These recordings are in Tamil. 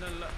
இல்லை.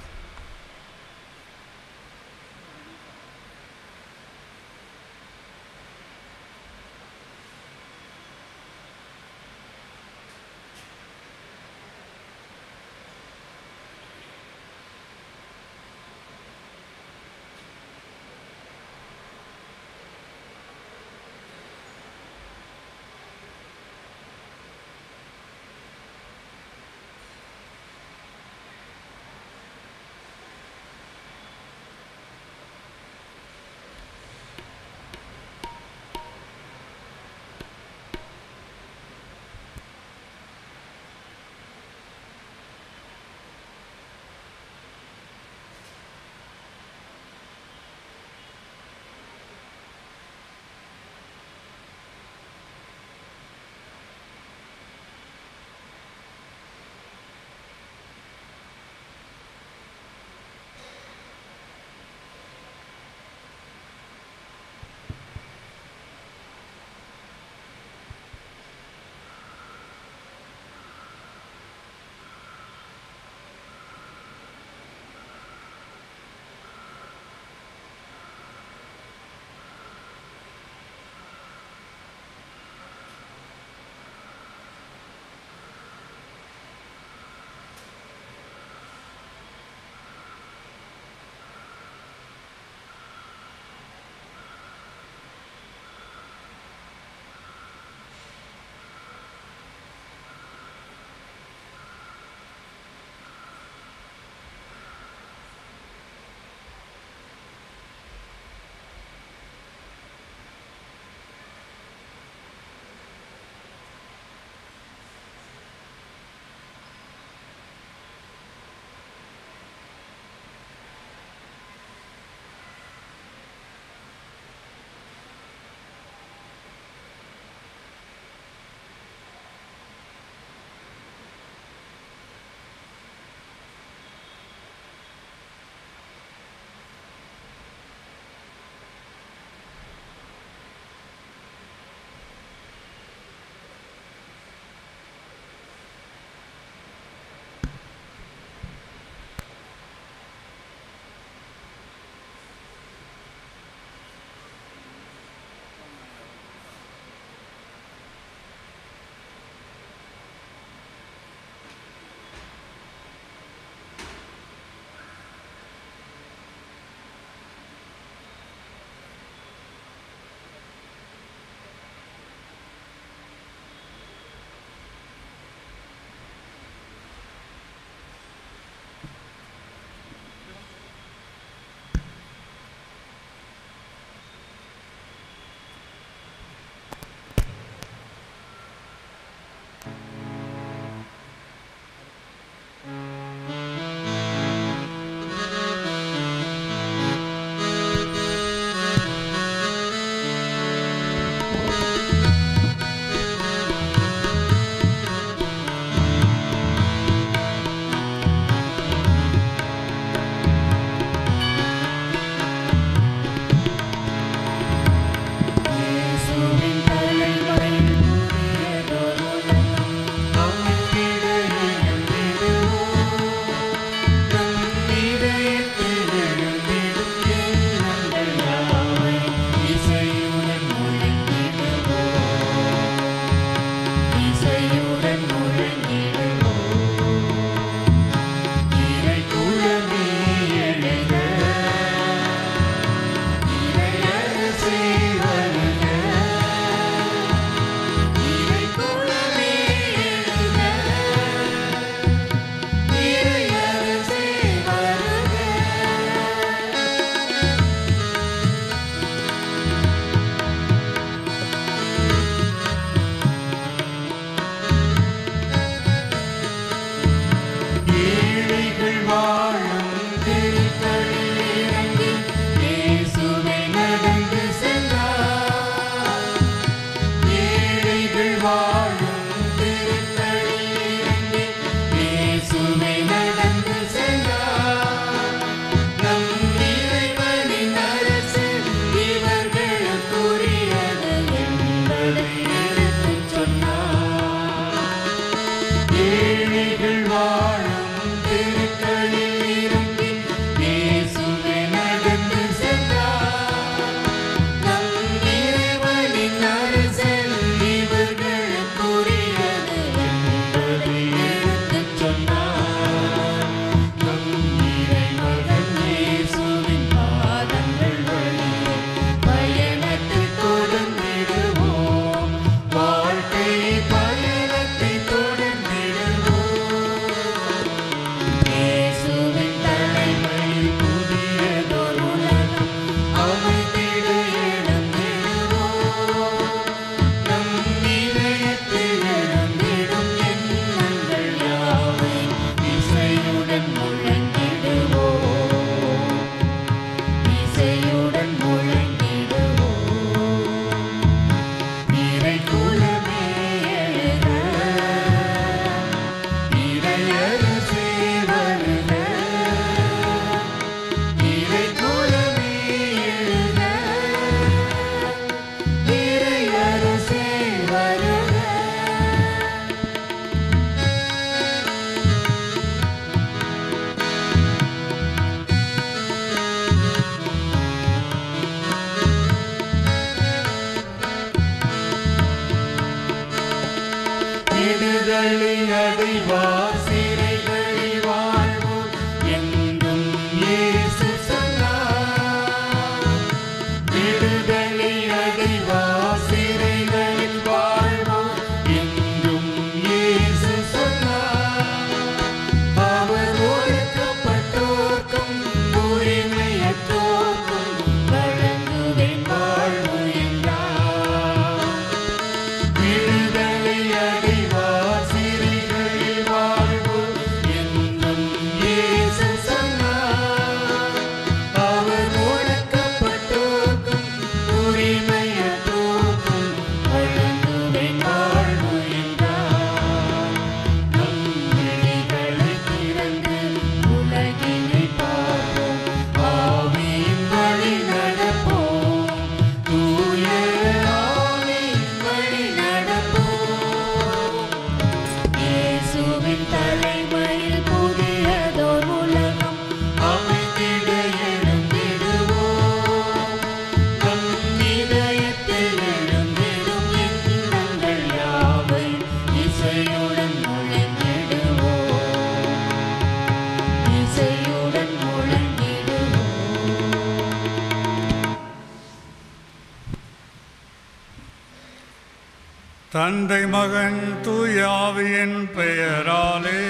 தந்தை மகன் தூய ஆவியின் பெயராலே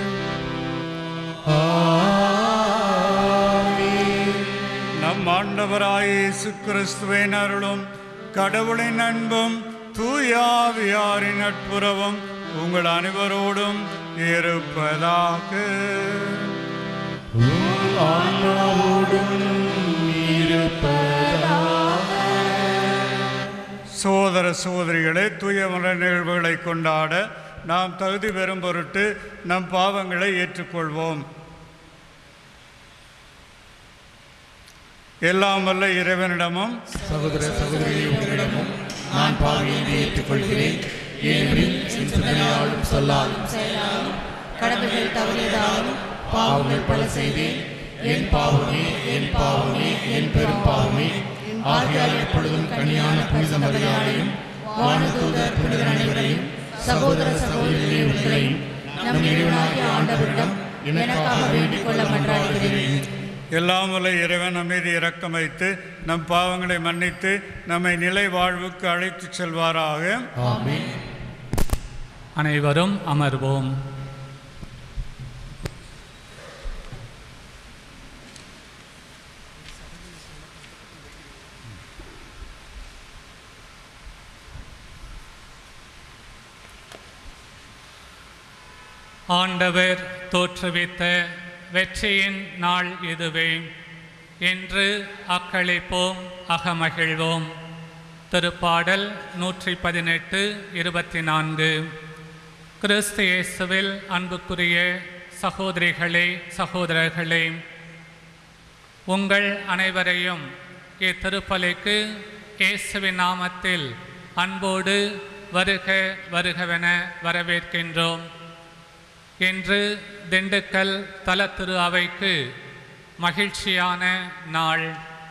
நம் ஆண்டவராய் இயேசு கிறிஸ்துவின் அருளும் கடவுளின் அன்பும் தூய ஆவியாரின் நட்புறவும் உங்கள் அனைவரோடும் இருப்பதாக. சோதர சோதரிகளே, தூய மறை நிகழ்வுகளை கொண்டாட நாம் தகுதி பெறும் பொருட்டு நம் பாவங்களை ஏற்றுக்கொள்வோம். எல்லாம் வல்ல இறைவனிடமும் சகோதர சகோதரிகளிடமும் நான் பாவியை ஏற்றுக்கொள்கிறேன். ஏனெனில் சிந்தனையாலும் சொல்லாலும் செயலாலும் கடமைகள் தவறியதாலும் பாவங்கள் பல செய்தேன். என் பாவமே என் பாவமே என் பெரும் பாவமே. ஆகையால் எப்பொழுதும் கனியான புனித மரியாதையும் வானதூதர் புனித அனைவரையும் சகோதர சகோதரிகளே உங்களையும் நம் இறைவனாகிய ஆண்டவரிடம் எனக்காக வேண்டிக் கொள்ள மன்றாடுகிறேன். எல்லாம் வல்ல இறைவன் நம் மீது இரக்கம் வைத்து நம் பாவங்களை மன்னித்து நம்மை நிலை வாழ்வுக்கு அழைத்து செல்வாராக. ஆமென். அனைவரும் அமர்வோம். ஆண்டவர் தோற்றுவித்த வெற்றியின் நாள் இதுவே. என்று அக்களிப்போம், அகமகிழ்வோம். திருப்பாடல் 118:24. கிறிஸ்து இயேசுவில் அன்புக்குரிய சகோதரிகளே சகோதரர்களே, உங்கள் அனைவரையும் இத்திருப்பலிக்கு இயேசுவின் நாமத்தில் அன்போடு வருக வருகவென வரவேற்கின்றோம். இன்று திண்டுக்கல் தல திரு அவைக்கு மகிழ்ச்சியான நாள்.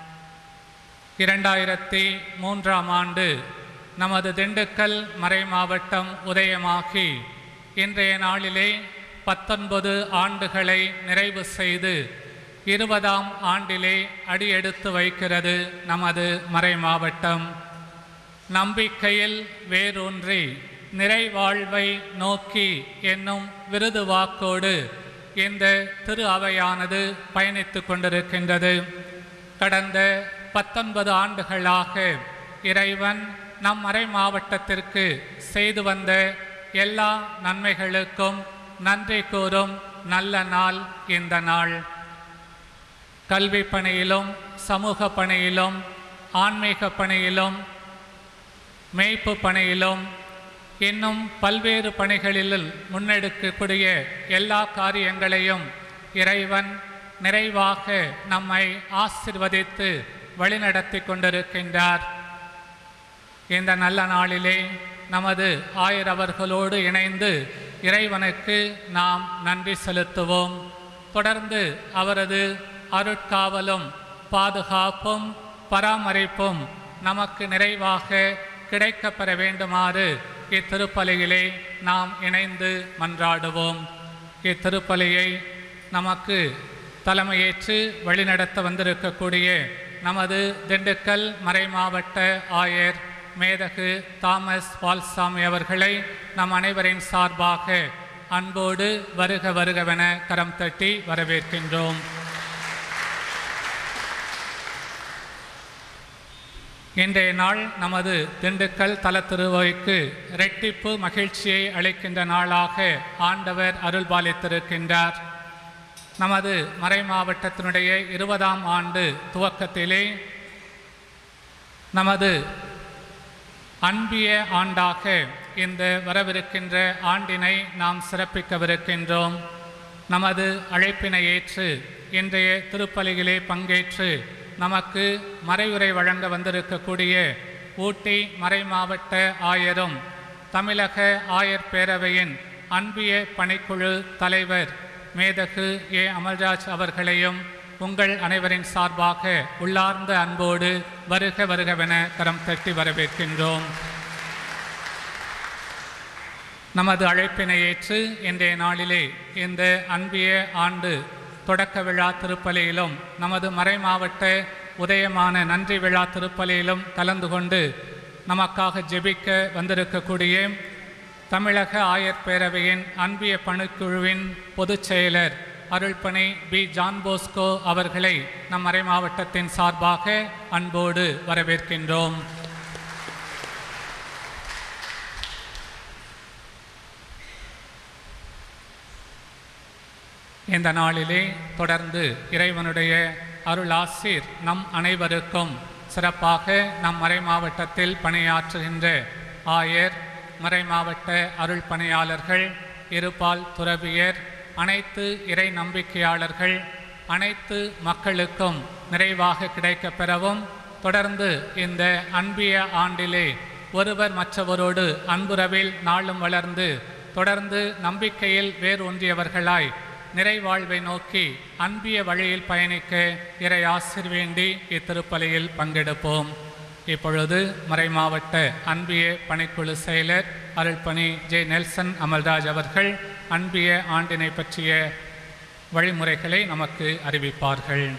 2003ஆம் ஆண்டு நமது திண்டுக்கல் மறை மாவட்டம் உதயமாகி இன்றைய நாளிலே 19 ஆண்டுகளை நிறைவு செய்து 20ஆம் ஆண்டிலே அடியெடுத்து வைக்கிறது நமது மறை மாவட்டம். நம்பிக்கையில் வேரூன்றி நிறைவாழ்வை நோக்கி என்னும் விருது வாக்கோடு இந்த திரு அவையானது பயணித்து கொண்டிருக்கின்றது. கடந்த 19 ஆண்டுகளாக இறைவன் நம் மறை மாவட்டத்திற்கு செய்து வந்த எல்லா நன்மைகளுக்கும் நன்றி கூறும் நல்ல நாள் இந்த நாள். கல்வி பணியிலும் சமூக பணியிலும் ஆன்மீக பணியிலும் மேய்ப்பு பணியிலும் இன்னும் பல்வேறு பணிகளில் முன்னெடுக்கக்கூடிய எல்லா காரியங்களையும் இறைவன் நிறைவாக நம்மை ஆசிர்வதித்து வழிநடத்தி கொண்டிருக்கின்றார். இந்த நல்ல நாளிலே நமது ஆயர் அவர்களோடு இணைந்து இறைவனுக்கு நாம் நன்றி செலுத்துவோம். தொடர்ந்து அவரது அருட்காவலும் பாதுகாப்பும் பராமரிப்பும் நமக்கு நிறைவாக கிடைக்கப்பெற வேண்டுமாறு இத்திருப்பலியிலே நாம் இணைந்து மன்றாடுவோம். இத்திருப்பலியை நமக்கு தலைமையேற்று வழிநடத்த வந்திருக்கக்கூடிய நமது திண்டுக்கல் மறை மாவட்ட ஆயர் மேதகு தாமஸ் பால்சாமி அவர்களை நம் அனைவரின் சார்பாக அன்போடு வருக வருகவென கரம் தட்டி வரவேற்கின்றோம். இன்றைய நாள் நமது திண்டுக்கல் தல திருவைக்கு இரட்டிப்பு மகிழ்ச்சியை அளிக்கின்ற நாளாக ஆண்டவர் அருள்பாலித்திருக்கின்றார். நமது மறை மாவட்டத்தினுடைய 20ஆம் ஆண்டு துவக்கத்திலே நமது அன்பிய ஆண்டாக இந்த வரவிருக்கின்ற ஆண்டினை நாம் சிறப்பிக்கவிருக்கின்றோம். நமது அழைப்பினை ஏற்று இன்றைய திருப்பலியிலே பங்கேற்று நமக்கு மறையுரை வழங்க வந்திருக்கக்கூடிய ஊட்டி மறை மாவட்ட ஆயரும் தமிழக ஆயர் பேரவையின் அன்பிய பணிக்குழு தலைவர் மேதகு ஏ அமல்ராஜ் அவர்களையும் உங்கள் அனைவரின் சார்பாக உள்ளார்ந்த அன்போடு வருக வருகவென கரம் தட்டி வரவேற்கின்றோம். நமது அழைப்பினை ஏற்று இன்றைய நாளிலே இந்த அன்பிய ஆண்டு தொடக்க விழா திருப்பலியிலும் நமது மறை மாவட்ட உதயமான நன்றி விழா திருப்பலியிலும் கலந்து கொண்டு நமக்காக ஜெபிக்க வந்திருக்கக்கூடிய தமிழக ஆயர் பேரவையின் அன்பிய பணிக்குழுவின் பொதுச் செயலர் அருள்பணி பி. ஜான் போஸ்கோ அவர்களை நம் மறை மாவட்டத்தின் சார்பாக அன்போடு வரவேற்கின்றோம். இந்த நாளிலே தொடர்ந்து இறைவனுடைய அருள் ஆசீர் நம் அனைவருக்கும் சிறப்பாக நம் மறை மாவட்டத்தில் பணியாற்றுகின்ற ஆயர், மறை மாவட்ட அருள் பணியாளர்கள், இருபால் துறவியர், அனைத்து இறை நம்பிக்கையாளர்கள், அனைத்து மக்களுக்கும் நிறைவாக கிடைக்கப் பெறவும், தொடர்ந்து இந்த அன்பிய ஆண்டிலே ஒருவர் மற்றவரோடு அன்புறவில் நாளும் வளர்ந்து தொடர்ந்து நம்பிக்கையில் வேர் ஒன்றியவர்களாய் நிறைவாழ்வை நோக்கி அன்பிய வழியில் பயணிக்க இறை ஆசீர் வேண்டி இத்திருப்பலியில் பங்கெடுப்போம். இப்பொழுது மறை மாவட்ட அன்பிய பணிக்குழு செயலர் அருள்பணி ஜே. நெல்சன் அமல்ராஜ் அவர்கள் அன்பிய ஆண்டினை பற்றிய வழிமுறைகளை நமக்கு அறிவிப்பார்கள்.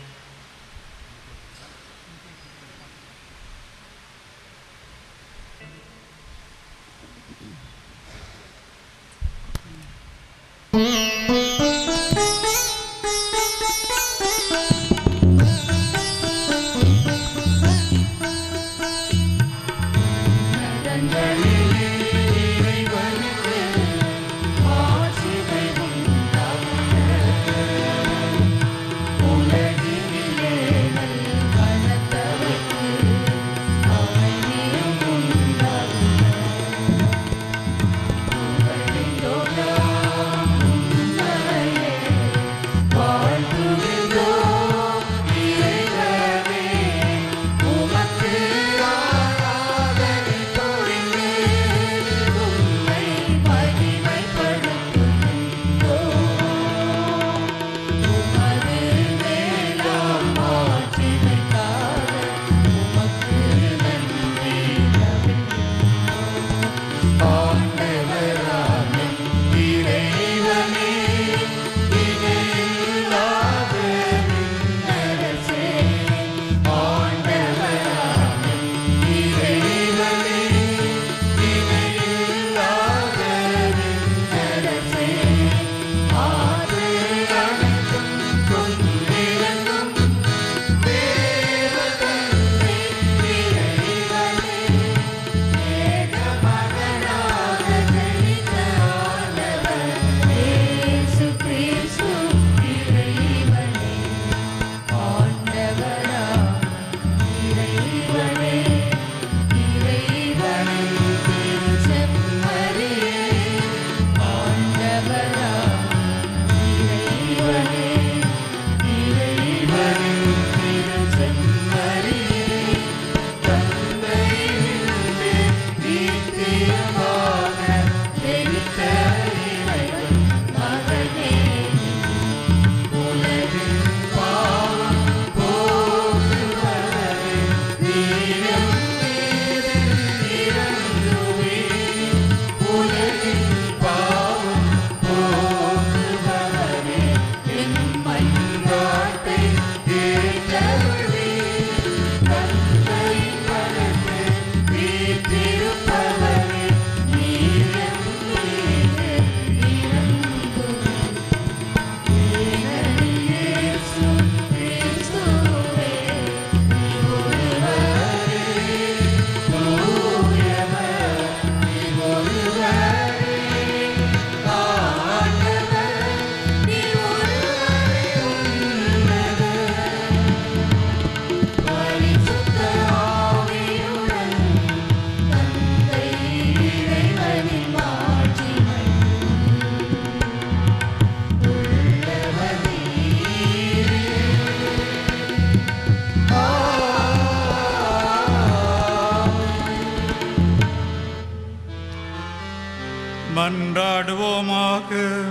மன்றாடுவோமாக.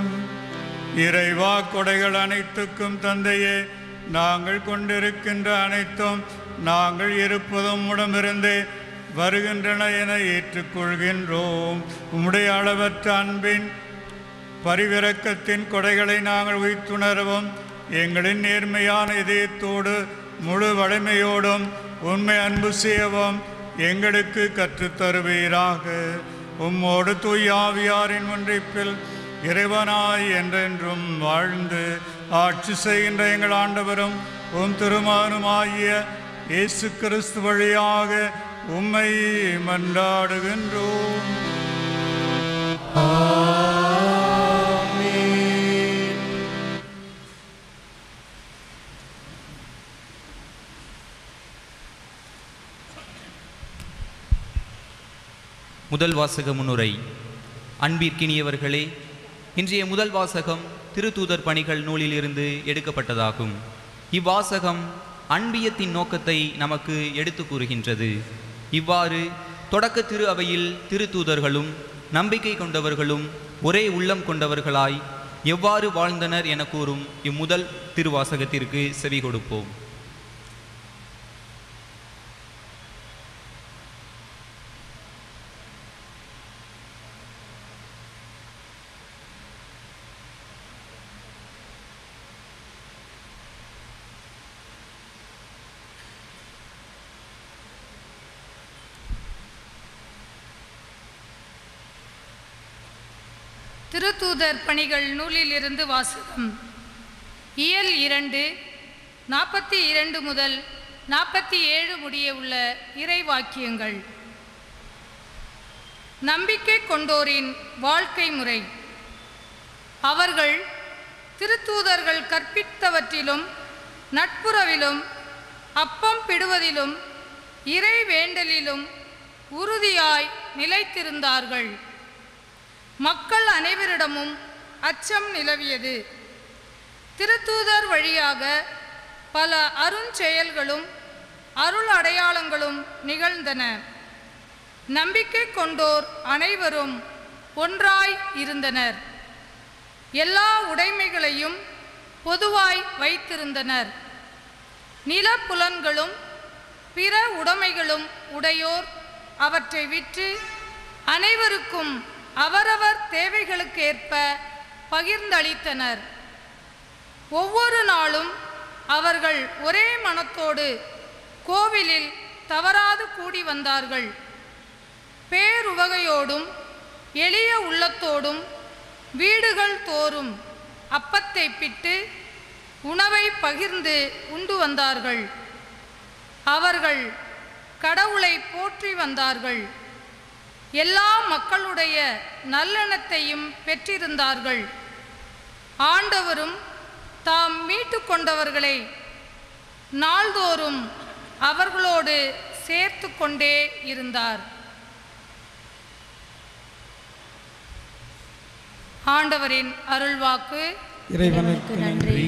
இறைவா, கொடைகள் அனைத்துக்கும் தந்தையே, நாங்கள் கொண்டிருக்கின்ற அனைத்தும் நாங்கள் இருப்பதும் உடமிருந்தே வருகின்றன என ஏற்றுக்கொள்கின்றோம். உம்முடைய அளவற்ற அன்பின் பரிவிரக்கத்தின் கொடைகளை நாங்கள் உய்த்துணரவும், எங்களின் நேர்மையான இதயத்தோடு முழு வலிமையோடும் உண்மை அன்பு செய்யவும் எங்களுக்கு கற்றுத்தருவீராக. உம்மோடு தூயாவியாரின் ஒன்றிப்பில் இறைவனாய் என்றென்றும் வாழ்ந்து ஆட்சி செய்கின்ற எங்கள் ஆண்டவரும் உம் திருமகனுமாகிய இயேசு கிறிஸ்து வழியாக உம்மை மன்றாடுகின்றோம். முதல் வாசக முன்னுரை. அன்பிற்கினியவர்களே, இன்றைய முதல் வாசகம் திருத்தூதர் பணிகள் நூலிலிருந்து எடுக்கப்பட்டதாகும். இவ்வாசகம் அன்பியத்தின் நோக்கத்தை நமக்கு எடுத்து கூறுகின்றது. இவ்வாறு தொடக்க திரு அவையில் திருத்தூதர்களும் நம்பிக்கை கொண்டவர்களும் ஒரே உள்ளம் கொண்டவர்களாய் எவ்வாறு வாழ்ந்தனர் என கூறும் இம்முதல் திருவாசகத்திற்கு செவி கொடுப்போம். திருத்தூதர் பணிகள் நூலிலிருந்து வாசகம். இயல் 2 42 முதல் 47 முடிய உள்ள இறைவாக்கியங்கள். நம்பிக்கை கொண்டோரின் வாழ்க்கை முறை. அவர்கள் திருத்தூதர்கள் கற்பித்தவற்றிலும் நட்புறவிலும் அப்பம் பிடுவதிலும் இறை வேண்டலிலும் உறுதியாய் நிலைத்திருந்தார்கள். மக்கள் அனைவரிடமும் அச்சம் நிலவியது. திருத்தூதர் வழியாக பல அருஞ்செயல்களும் அருள் அடையாளங்களும் நிகழ்ந்தன. நம்பிக்கை கொண்டோர் அனைவரும் ஒன்றாய் இருந்தனர். எல்லா உடைமைகளையும் பொதுவாய் வைத்திருந்தனர். நிலப்புலன்களும் பிற உடைமைகளும் உடையோர் அவற்றை விற்று அனைவருக்கும் அவரவர் தேவைகளுக்கு ஏற்ப பகிர்ந்தளித்தனர். ஒவ்வொரு நாளும் அவர்கள் ஒரே மனத்தோடு கோவிலில் தவறாது கூடி வந்தார்கள். பேருவகையோடும் எளிய உள்ளத்தோடும் வீடுகள் தோறும் அப்பத்தை பிட்டு உணவை பகிர்ந்து உண்டு வந்தார்கள். அவர்கள் கடவுளை போற்றி வந்தார்கள். எல்லா மக்களுடைய நல்லெண்ணத்தையும் பெற்றிருந்தார்கள். ஆண்டவரும் தாம் மீட்டு கொண்டவர்களை நாள்தோறும் அவர்களோடு சேர்த்து கொண்டே இருந்தார். ஆண்டவரின் அருள்வாக்கு. இறைவனுக்கு நன்றி.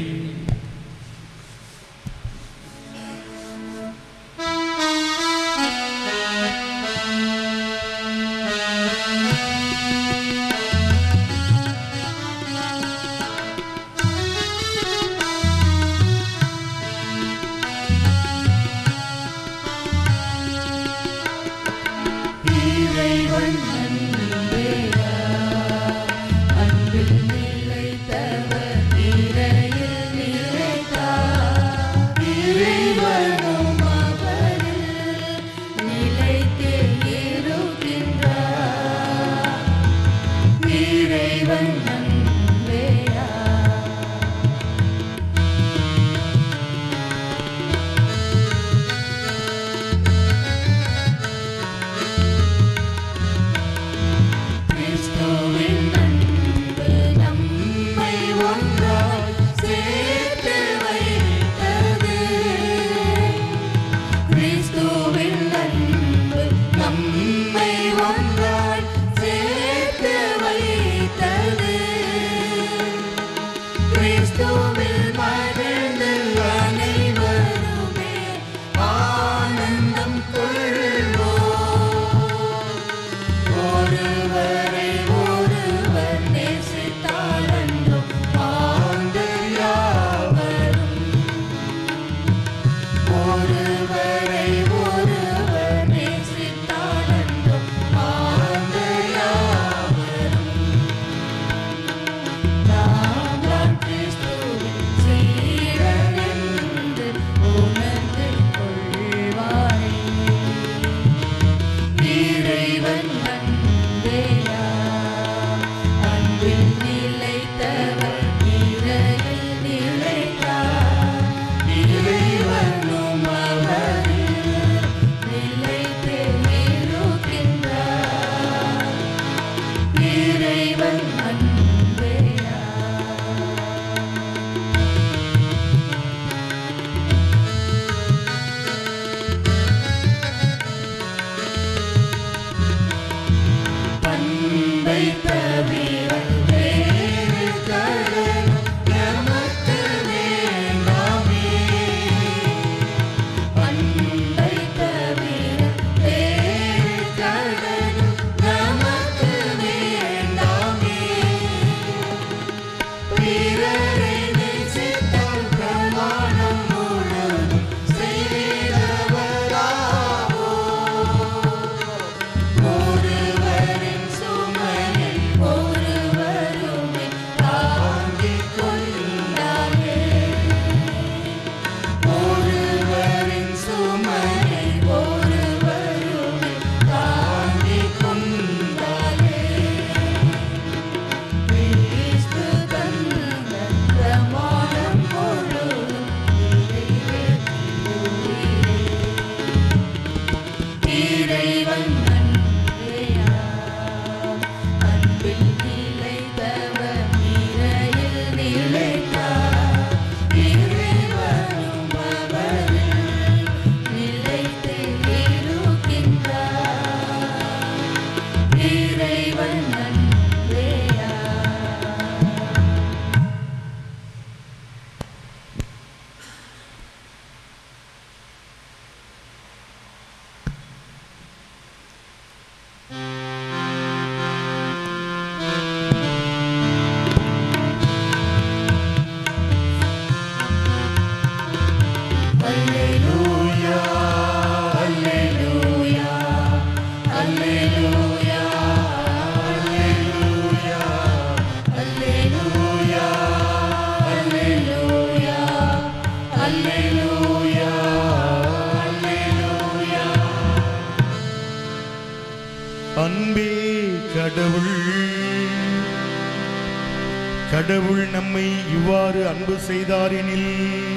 கடவுள் நம்மை இவ்வாறு அன்பு செய்தாரெனில்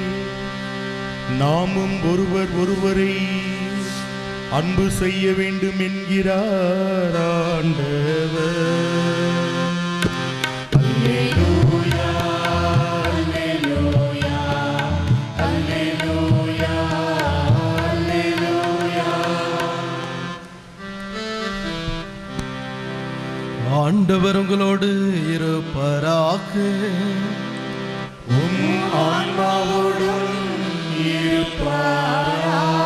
நாமும் ஒருவர் ஒருவரை அன்பு செய்ய வேண்டும் என்கிறார் ஆண்டவர். அல்லேலூயா, அல்லேலூயா, அல்லேலூயா, அல்லேலூயா. ஆண்டவர் உங்களோடு இருப்பாராக. உம் ஆன்மாவோடும் இருப்பாராக.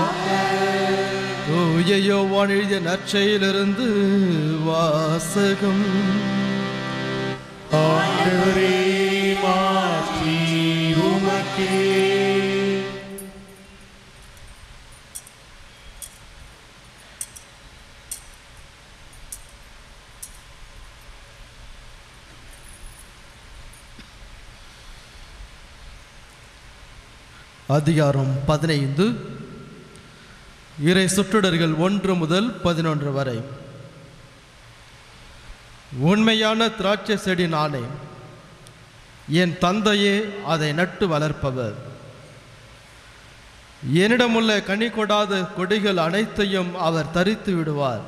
தூய யோவான் எழுதிய நற்செய்தியிலிருந்து வாசகம். ஆண்டவரே, மாற்றி உமக்கே. அதிகாரம் 15. இறை சுற்றுடர்கள் 1 முதல் 11 வரை. உண்மையான திராட்சை செடி நானே, என் தந்தையே அதை நட்டு வளர்ப்பவர். என்னிடமுள்ள கனி கொடாத கொடிகள் அனைத்தையும் அவர் தரித்து விடுவார்.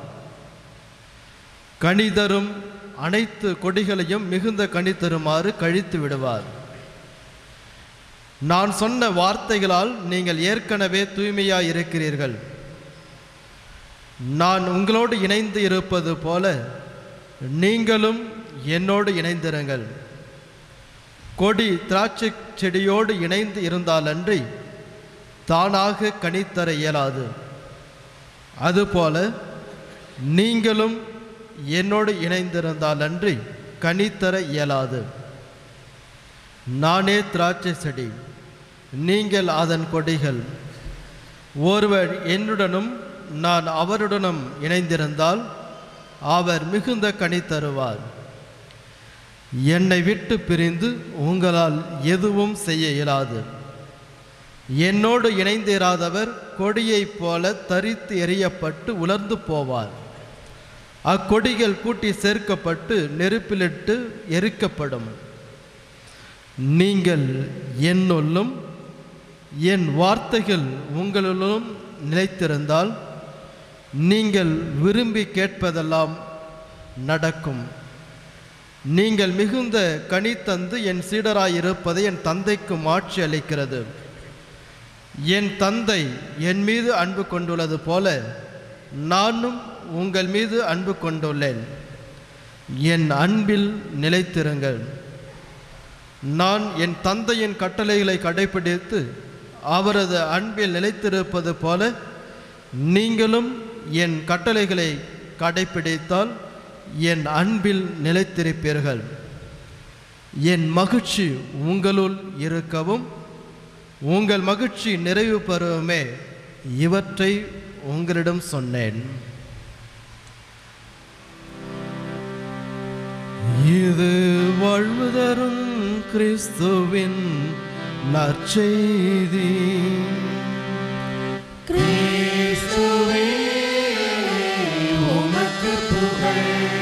கனி தரும் அனைத்து கொடிகளையும் மிகுந்த கனி தருமாறு கழித்து விடுவார். நான் சொன்ன வார்த்தைகளால் நீங்கள் ஏற்கனவே தூய்மையாய் இருக்கிறீர்கள். நான் உங்களோடு இணைந்து இருப்பது போல நீங்களும் என்னோடு இணைந்திருங்கள். கொடி திராட்சை செடியோடு இணைந்து இருந்தாலன்றி தானாக கனித்தர இயலாது. அதுபோல நீங்களும் என்னோடு இணைந்திருந்தாலன்றி கனித்தர இயலாது. நானே திராட்சை செடி, நீங்கள் அதன் கொடிகள். ஒருவர் என்னுடனும் நான் அவருடனும் இணைந்திருந்தால் அவர் மிகுந்த கனி தருவார். என்னை விட்டு பிரிந்து உங்களால் எதுவும் செய்ய இயலாது. என்னோடு இணைந்திராதவர் கொடியைப் போல தரித்து எறியப்பட்டு உலர்ந்து போவார். அக்கொடிகள் கூட்டி சேர்க்கப்பட்டு நெருப்பிலிட்டு எரிக்கப்படும். நீங்கள் என்னுள்ளும் என் வார்த்தைகள் உங்களுள்ளும் நிலைத்திருந்தால் நீங்கள் விரும்பி கேட்பதெல்லாம் நடக்கும். நீங்கள் மிகுந்த கனி தந்து என் சீடராயிருப்பதை என் தந்தைக்கு மாட்சி அளிக்கிறது. என் தந்தை என் மீது அன்பு கொண்டுள்ளது போல நானும் உங்கள் மீது அன்பு கொண்டுள்ளேன். என் அன்பில் நிலைத்திருங்கள். நான் என் தந்தையின் கட்டளைகளை கடைபிடித்து அவரது அன்பில் நிலைத்திருப்பது போல நீங்களும் என் கட்டளைகளை கடைபிடித்தால் என் அன்பில் நிலைத்திருப்பீர்கள். என் மகிழ்ச்சி உங்களுள் இருக்கவும் உங்கள் மகிழ்ச்சி நிறைவு பெறவுமே இவற்றை உங்களிடம் சொன்னேன். இது வாழ்வு தரும் கிறிஸ்துவின் நற்செய்தி. கிறிஸ்துவே, உமக்கு புகழ்.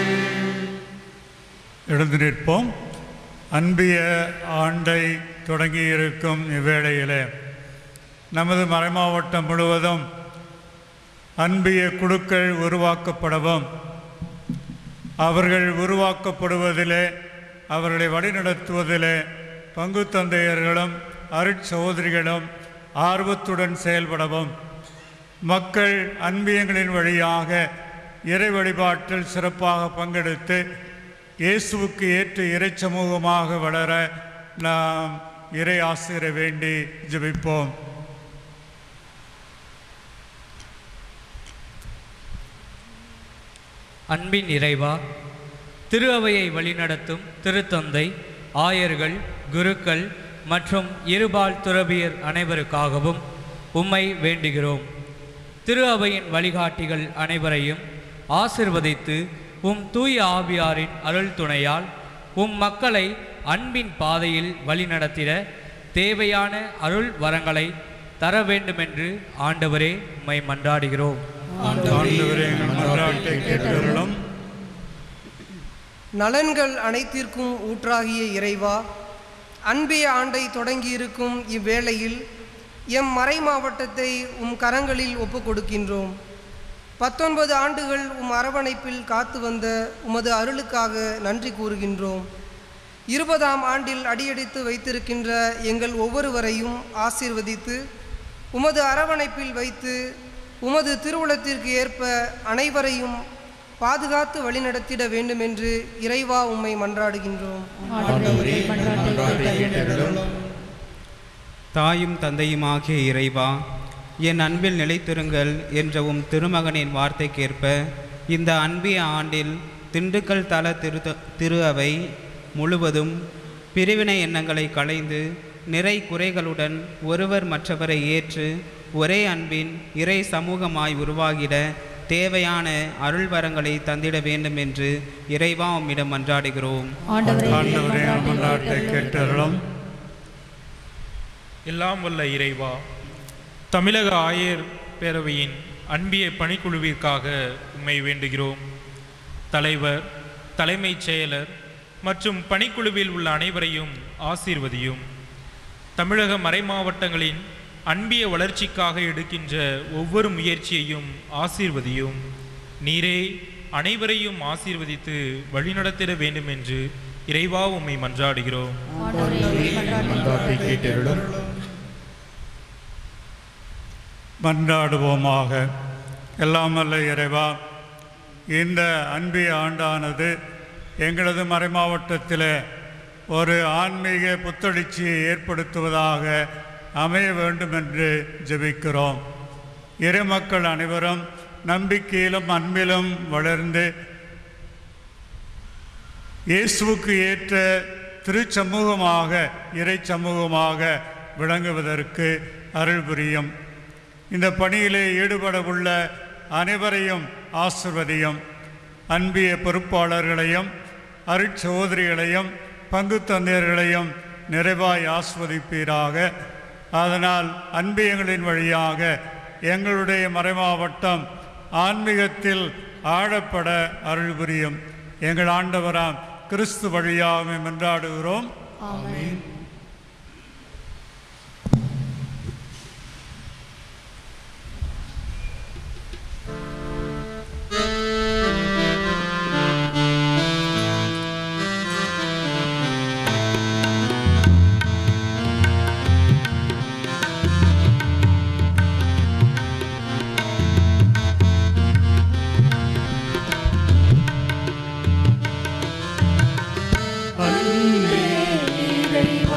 எழுந்து நிற்போம். அன்பிய ஆண்டை தொடங்கியிருக்கும் இவ்வேளையிலே நமது மறைமாவட்டம் முழுவதும் அன்பிய குழுக்கள் உருவாக்கப்படவும் அவர்கள் உருவாக்கப்படுவதிலே அவர்களை வழிநடத்துவதிலே பங்கு தந்தையர்களும் அருட்சகோதரிகளும் ஆர்வத்துடன் செயல்படவும் மக்கள் அன்பியங்களின் வழியாக இறை வழிபாட்டில் சிறப்பாக பங்கெடுத்து இயேசுவுக்கு ஏற்ற இறை சமூகமாக வளர நாம் இறை ஆசிரியரை வேண்டி ஜெபிப்போம். அன்பின் இறைவா, திரு அவையை வழிநடத்தும் திருத்தந்தை, ஆயர்கள், குருக்கள் மற்றும் இருபால் துறவியர் அனைவருக்காகவும் உம்மை வேண்டுகிறோம். திரு அவையின் வழிகாட்டிகள் அனைவரையும் ஆசிர்வதித்து உம் தூய ஆவியாரின் அருள் துணையால் உம் மக்களை அன்பின் பாதையில் வழிநடத்திட தேவையான அருள் வரங்களை தர வேண்டுமென்று ஆண்டவரே உம்மை மன்றாடுகிறோம். ஆண்டவரே, எங்கள் மன்றாட்டை கேட்டருளும். நலன்கள் அனைத்திற்கும் ஊற்றாகிய இறைவா, அன்பிய ஆண்டை தொடங்கியிருக்கும் இவ்வேளையில் எம் மறை மாவட்டத்தை உம் கரங்களில் ஒப்புக் கொடுக்கின்றோம். 19 ஆண்டுகள் உம் அரவணைப்பில் காத்து வந்த உமது அருளுக்காக நன்றி கூறுகின்றோம். 20ஆம் ஆண்டில் அடியெடுத்து வைத்திருக்கின்ற எங்கள் ஒவ்வொருவரையும் ஆசீர்வதித்து உமது அரவணைப்பில் வைத்து உமது திருவுளத்திற்கு ஏற்ப அனைவரையும் பாதுகாத்து வழிநடத்திட வேண்டும் என்று இறைவா உம்மை மன்றாடுகின்றோம். தாயும் தந்தையுமாகிய இறைவா, என் அன்பில் நிலைத்திருங்கள் என்ற உம் திருமகனின் வார்த்தைக்கேற்ப இந்த அன்பிய ஆண்டில் திண்டுக்கல் தல திரு அவை முழுவதும் பிரிவினை எண்ணங்களை களைந்து நிறை குறைகளுடன் ஒருவர் மற்றவரை ஏற்று ஒரே அன்பின் இறை சமூகமாய் உருவாகிட தேவையான அருள் வரங்களை தந்திட வேண்டும் என்று இறைவா உம்மிடம் மன்றாடுகிறோம். எல்லாம் வல்ல இறைவா, தமிழக ஆயர் பேரவையின் அன்பிய பணிக்குழுவிற்காக உம்மை வேண்டுகிறோம். தலைவர், தலைமைச் செயலர் மற்றும் பணிக்குழுவில் உள்ள அனைவரையும் ஆசீர்வதியும். தமிழக மறைமாவட்டங்களின் அன்பிய வளர்ச்சிக்காக எடுக்கின்ற ஒவ்வொரு முயற்சியையும் ஆசீர்வதியும். நீரே அனைவரையும் ஆசீர்வதித்து வழிநடத்திட வேண்டும் என்று இறைவா உம்மை மன்றாடுகிறோம். மன்றாடுவோமாக. எல்லாம் வல்ல இறைவா, இந்த அன்பிய ஆண்டானது எங்களது மறைமாவட்டத்தில் ஒரு ஆன்மீக புத்தெழுச்சியை ஏற்படுத்துவதாக அமைய வேண்டும் என்று ஜெபிக்கிறோம். இறைமக்கள் அனைவரும் நம்பிக்கையிலும் அன்பிலும் வளர்ந்து இயேசுவுக்கு ஏற்ற திருச்சமூகமாக, இறை சமூகமாக விளங்குவதற்கு அருள் புரியும். இந்த பணியிலே ஈடுபட உள்ள அனைவரையும் ஆசிர்வதியும். அன்பிய பொறுப்பாளர்களையும் அருட்சகோதரிகளையும் பங்கு தந்தையர்களையும் நிறைவாய் ஆஸ்வதிப்பீராக. அதனால் அன்பியங்களின் வழியாக எங்களுடைய மறைமாவட்டம் ஆன்மீகத்தில் ஆழப்பட அருள் புரியும். எங்கள் ஆண்டவராம் கிறிஸ்து வழியாக மன்றாடுகிறோம். ஆமென். இறைவா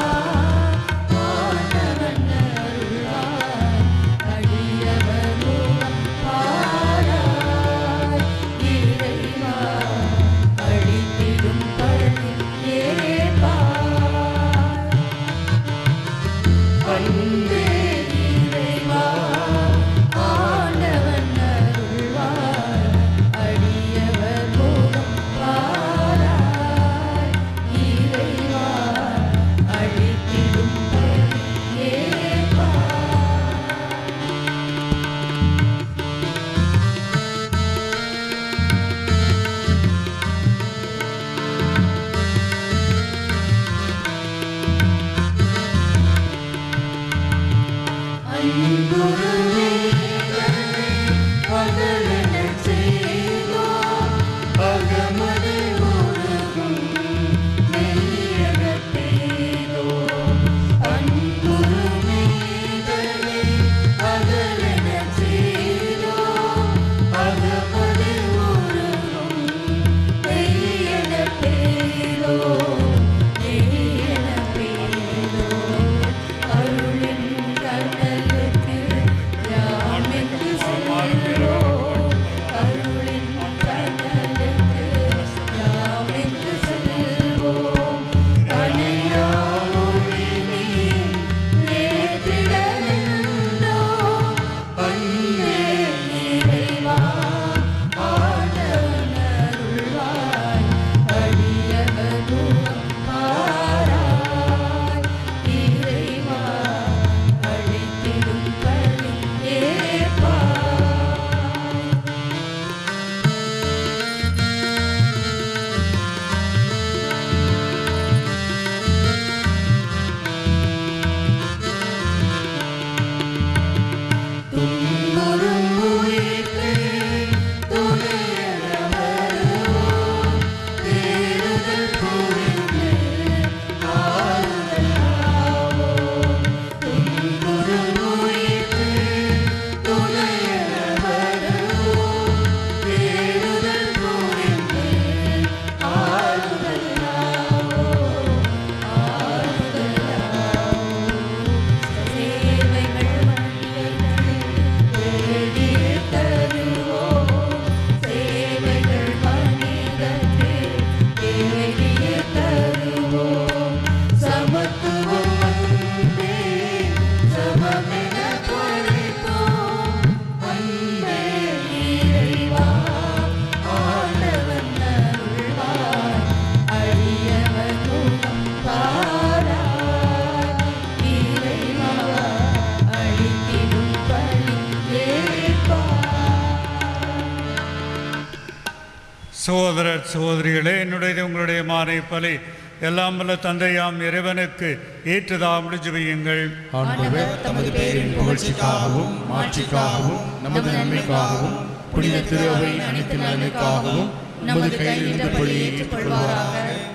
சகோதரர் சகோதரிகளே, என்னுடைய உங்களுடைய மானை பலி எல்லாம் வல்ல தந்தையாம் இறைவனுக்கு ஏற்றதாம் ஜெபியுங்கள். ஆண்டவர் தமது பெயரின் புகழ்ச்சிக்காகவும் மாட்சிக்காகவும் நமது நன்மைக்காகவும் புனித திருவை அனைத்து நலனுக்காகவும் நமது கையில் இந்த பலியை ஏற்றுக்கொள்வாராக.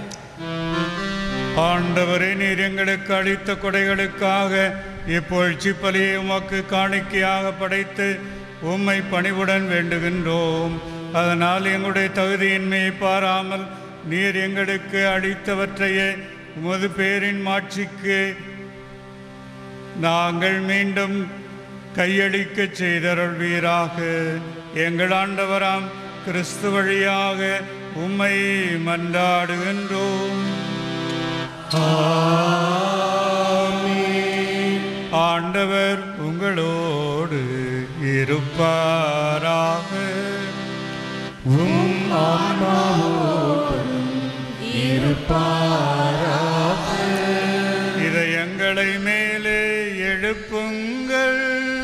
ஆண்டவரே, நீர் எங்களுக்கு அளித்த கொடைகளுக்காக இப்பொழுது பலியை உமக்கு காணிக்கையாக படைத்து உம்மை பணிவுடன் வேண்டுகின்றோம். அதனால் எங்களுடைய தகுதியின்மையை பாராமல் நீர் எங்களுக்கு அளித்தவற்றையே உமது பேரின் மாட்சிக்கு நாங்கள் மீண்டும் கையளிக்க செய்தருள்வீராக. எங்கள் ஆண்டவராம் கிறிஸ்து வழியாக உம்மை மன்றாடுகின்றோம். ஆண்டவர் உங்களோடு இருப்பாராக. உம் ஆன்மாவோடும் இருப்பாராக. இதயங்களை மேலே எழுப்புங்கள்.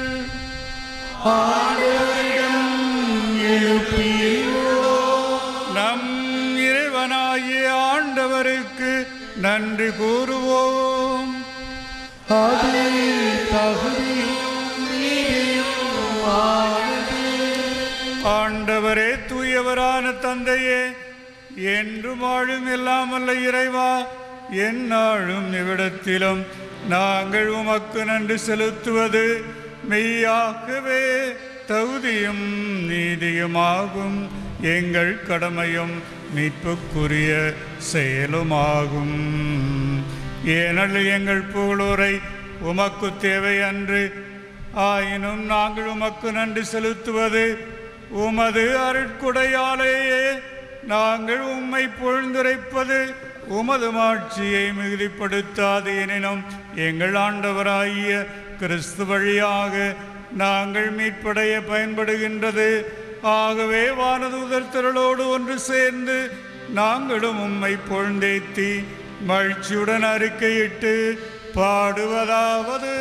ஆண்டவரிடம் எழுப்பியுள்ளோம். நம் இறைவனாகிய ஆண்டவருக்கு நன்றி கூறுவோம். அது தகுதியும் நீதியுமானது. ஆண்டவரே, தூயவரான தந்தையே, என்று வாழும் இல்லாமல்ல இறைவா, எந்நாளும் இவ்விடத்திலும் நாங்கள் உமக்கு நன்றி செலுத்துவது மெய்யாகவே தகுதியும் நீதியுமாகும். எங்கள் கடமையும் மீட்புக்குரிய செயலுமாகும். ஏனெனில் எங்கள் புகழுரை உமக்கு தேவை அன்று. ஆயினும் நாங்கள் உமக்கு நன்றி செலுத்துவது உமது அருட்கொடையாலேயே. நாங்கள் உம்மை புகழ்ந்துரைப்பது உமது மாட்சியை மிகுதிப்படுத்தாது. எனினும் எங்கள் ஆண்டவராகிய கிறிஸ்து வழியாக நாங்கள் மீட்படைய பயன்படுகின்றது. ஆகவே வானதூதர் திரளோடு ஒன்று சேர்ந்து நாங்களும் உம்மை புகழ்ந்தேத்தி மகிழ்ச்சியுடன் அறிக்கையிட்டு பாடுவதாவது: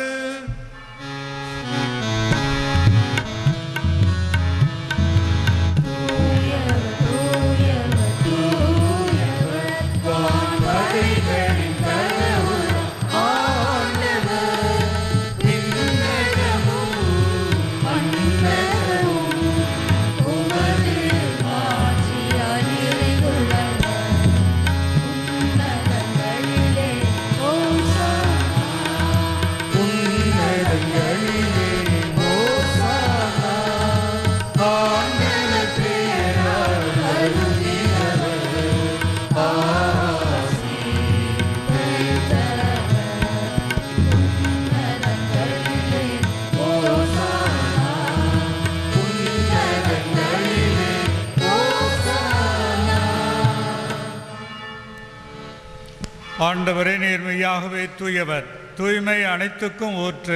ஆண்டவரே, நேர்மையாகவே தூயவர், தூய்மை அனைத்துக்கும் ஊற்று.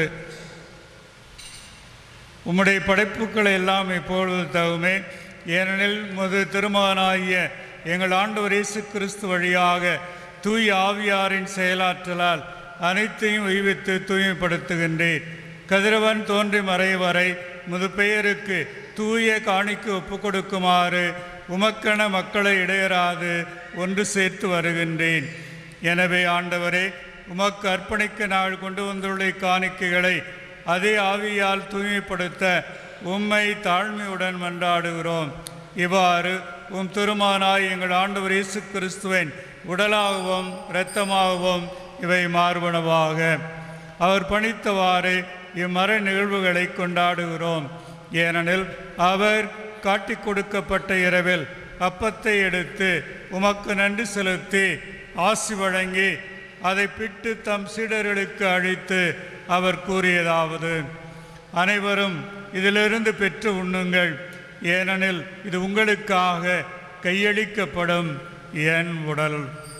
உம்முடைய படைப்புகளை எல்லாம் இப்பொழுது தகுமே. ஏனெனில் முது திருமகனாகிய எங்கள் ஆண்டவர் இயேசு கிறிஸ்து வழியாக தூய ஆவியாரின் செயலாற்றலால் அனைத்தையும் உய்வித்து தூய்மைப்படுத்துகின்றேன். கதிரவன் தோன்றி மறைவரை முது பெயருக்கு தூய காணிக்கு ஒப்பு கொடுக்குமாறு உமக்கென மக்களை இடையராது ஒன்று சேர்த்து வருகின்றேன். எனவே ஆண்டவரே, உமக்கு அர்ப்பணிக்க நாள் கொண்டு வந்துள்ள காணிக்கைகளை அதே ஆவியால் தூய்மைப்படுத்த உம்மை தாழ்மையுடன் மன்றாடுகிறோம். இவ்வாறு உம் திருமானாய் எங்கள் ஆண்டவர் இயேசு கிறிஸ்துவின் உடலாகவும் இரத்தமாகவும் இவை மார்பனவாக அவர் பணித்தவாறு இம்மர நிகழ்வுகளை கொண்டாடுகிறோம். ஏனெனில் அவர் காட்டிக் கொடுக்கப்பட்ட இரவில் அப்பத்தை எடுத்து உமக்கு நன்றி செலுத்தி ஆசி வழங்கி அதை பிட்டு தம் சீடர்களுக்கு அளித்து அவர் கூறியதாவது: அனைவரும் இதிலிருந்து பெற்று உண்ணுங்கள். ஏனெனில் இது உங்களுக்காக கையளிக்கப்படும் என் உடல்.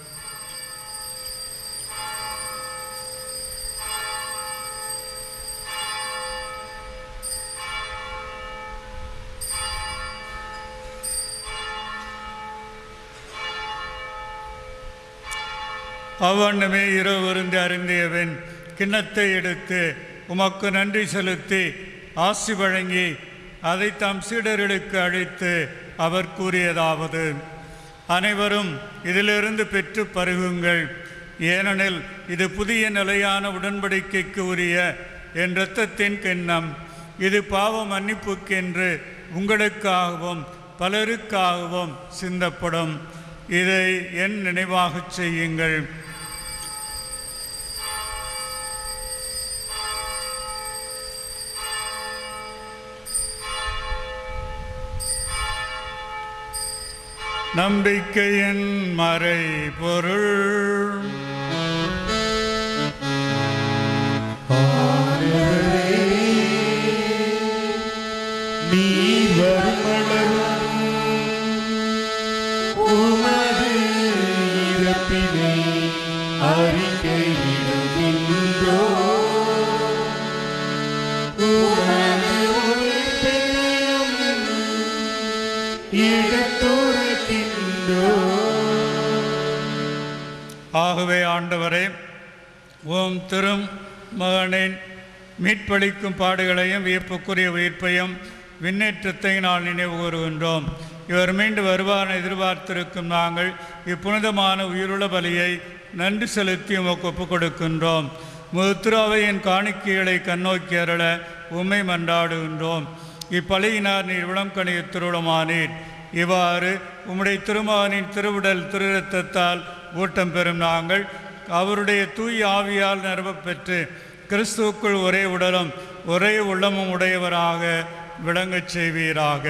அவ்வண்ணமே இரவு விருந்து அருந்தியவன் கிண்ணத்தை எடுத்து உமக்கு நன்றி செலுத்தி ஆசி வழங்கி அதை தம் சீடர்களுக்கு அளித்து அவர் கூறியதாவது: அனைவரும் இதிலிருந்து பெற்று பருகுங்கள், ஏனெனில் இது புதிய நிலையான உடன்படிக்கைக்கு உரிய என் இரத்தத்தின் கிண்ணம். இது பாவ மன்னிப்புக்கென்று உங்களுக்காகவும் பலருக்காகவும் சிந்தப்படும். இதை என் நினைவாகச் செய்யுங்கள். நம்பிக்கையின் மறைபொருள். நீர் வருமளவும் உமது இறப்பினை அறிக்கையிடுகின்றோம். உமது உயிர்ப்பையும் எடுத்துரைக்கின்றோம். ஆகவே ஆண்டவரே, உம் திருமகனின் மீட்பளிக்கும் பாடுகளையும் வியப்புக்குரிய உயிர்ப்பையும் விண்ணேற்றத்தை நான் நினைவு கூறுகின்றோம். இவர் மீண்டு வருவார் எதிர்பார்த்திருக்கும் நாங்கள் இப்புனிதமான உயிருள்ள பலியை நன்றி செலுத்தி உமக்கு ஒப்புக் கொடுக்கின்றோம். திருஅவையின் காணிக்கைகளை கண்ணோக்கி அருள உம்மை மன்றாடுகின்றோம். இப்பலியினார் நீர் விளங்கணிய திருவுளமானீர். இவ்வாறு உம்முடைய திருமகனின் திருவுடல் திருரத்தத்தால் ஊட்டம் பெறும் நாங்கள் அவருடைய தூய் ஆவியால் நிரப்பப் பெற்று கிறிஸ்துவுக்குள் ஒரே உடலும் ஒரே உள்ளமும் உடையவராக விளங்கச் செய்வீராக.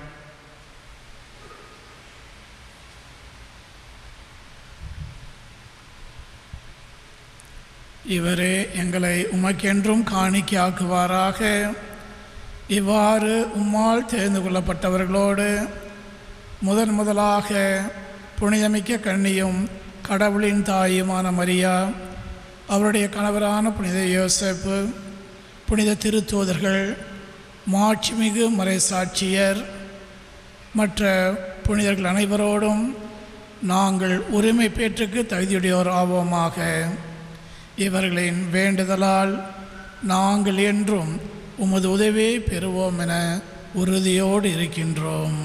இவரே எங்களை உமக்கென்றும் காணிக்கையாக்குவாராக. இவ்வாறு உம்மால் தெரிந்து கொள்ளப்பட்டவர்களோடு முதலாக புனிதமிக்க கன்னியும் கடவுளின் தாயுமான மரியா, அவருடைய கணவரான புனித யோசேப்பு, புனித திருத்தூதர்கள், மாட்சிமிகு மறைசாட்சியர், மற்ற புனிதர்கள் அனைவரோடும் நாங்கள் உரிமை பேற்றுக்கு தகுதியுடையோர் ஆவோமாக. இவர்களின் வேண்டுதலால் நாங்கள் என்றும் உமது உதவியை பெறுவோம் என உறுதியோடு இருக்கின்றோம்.